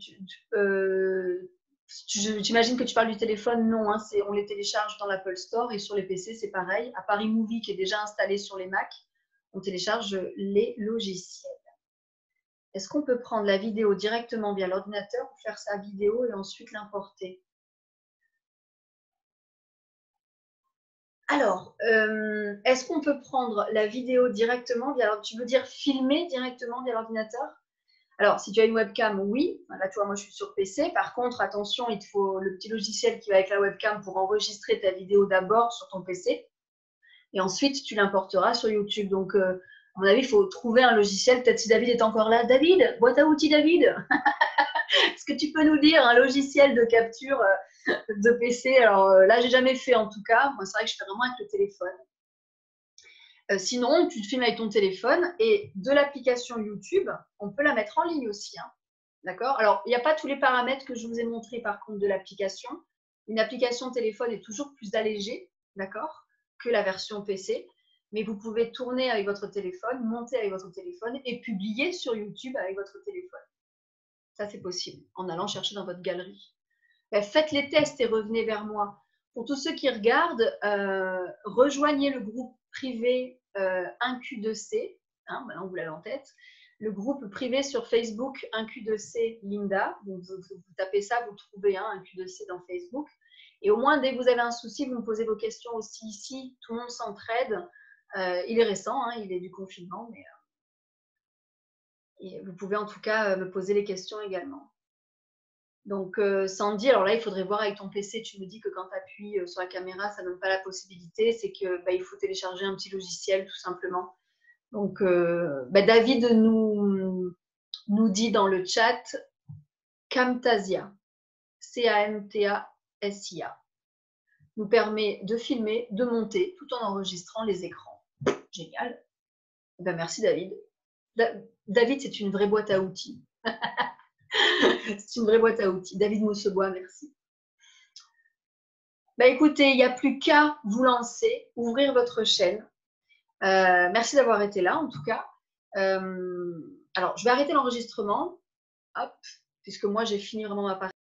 J'imagine que tu parles du téléphone. Non, hein, on les télécharge dans l'Apple Store et sur les PC, c'est pareil. À part iMovie qui est déjà installé sur les Mac, on télécharge les logiciels. Est-ce qu'on peut prendre la vidéo directement via l'ordinateur ou faire sa vidéo et ensuite l'importer? Alors, est-ce qu'on peut prendre la vidéo directement via, alors tu veux dire filmer directement via l'ordinateur? Alors, si tu as une webcam, oui. Là, tu vois, moi, je suis sur PC. Par contre, attention, il te faut le petit logiciel qui va avec la webcam pour enregistrer ta vidéo d'abord sur ton PC. Et ensuite, tu l'importeras sur YouTube. Donc, à mon avis, il faut trouver un logiciel. Peut-être si David est encore là. David, boîte à outils, David. Est-ce que tu peux nous dire un logiciel de capture de PC? Alors là, j'ai jamais fait en tout cas. Moi, c'est vrai que je fais vraiment avec le téléphone. Sinon, tu te filmes avec ton téléphone et de l'application YouTube, on peut la mettre en ligne aussi. Hein. D'accord? Alors, il n'y a pas tous les paramètres que je vous ai montrés par contre de l'application. Une application téléphone est toujours plus allégée, d'accord, que la version PC. Mais vous pouvez tourner avec votre téléphone, monter avec votre téléphone et publier sur YouTube avec votre téléphone. Ça, c'est possible en allant chercher dans votre galerie. Faites les tests et revenez vers moi. Pour tous ceux qui regardent, rejoignez le groupe privé 1Q2C. Hein, maintenant, vous l'avez en tête. Le groupe privé sur Facebook 1Q2C Linda. Donc, vous tapez ça, vous trouvez 1Q2C dans Facebook. Et au moins, dès que vous avez un souci, vous me posez vos questions aussi ici. Tout le monde s'entraide. Il est récent, hein, il est du confinement, mais et vous pouvez en tout cas me poser les questions également. Donc, Sandy, alors là, il faudrait voir avec ton PC. Tu me dis que quand tu appuies sur la caméra, ça ne donne pas la possibilité. C'est que il faut télécharger un petit logiciel, tout simplement. Donc, David nous dit dans le chat Camtasia, Camtasia, nous permet de filmer, de monter, tout en enregistrant les écrans. Génial. Merci, David. David, c'est une vraie boîte à outils. C'est une vraie boîte à outils. David Moussebois, merci. Écoutez, il n'y a plus qu'à vous lancer, ouvrir votre chaîne. Merci d'avoir été là, en tout cas. Alors, je vais arrêter l'enregistrement, puisque moi, j'ai fini vraiment ma partie.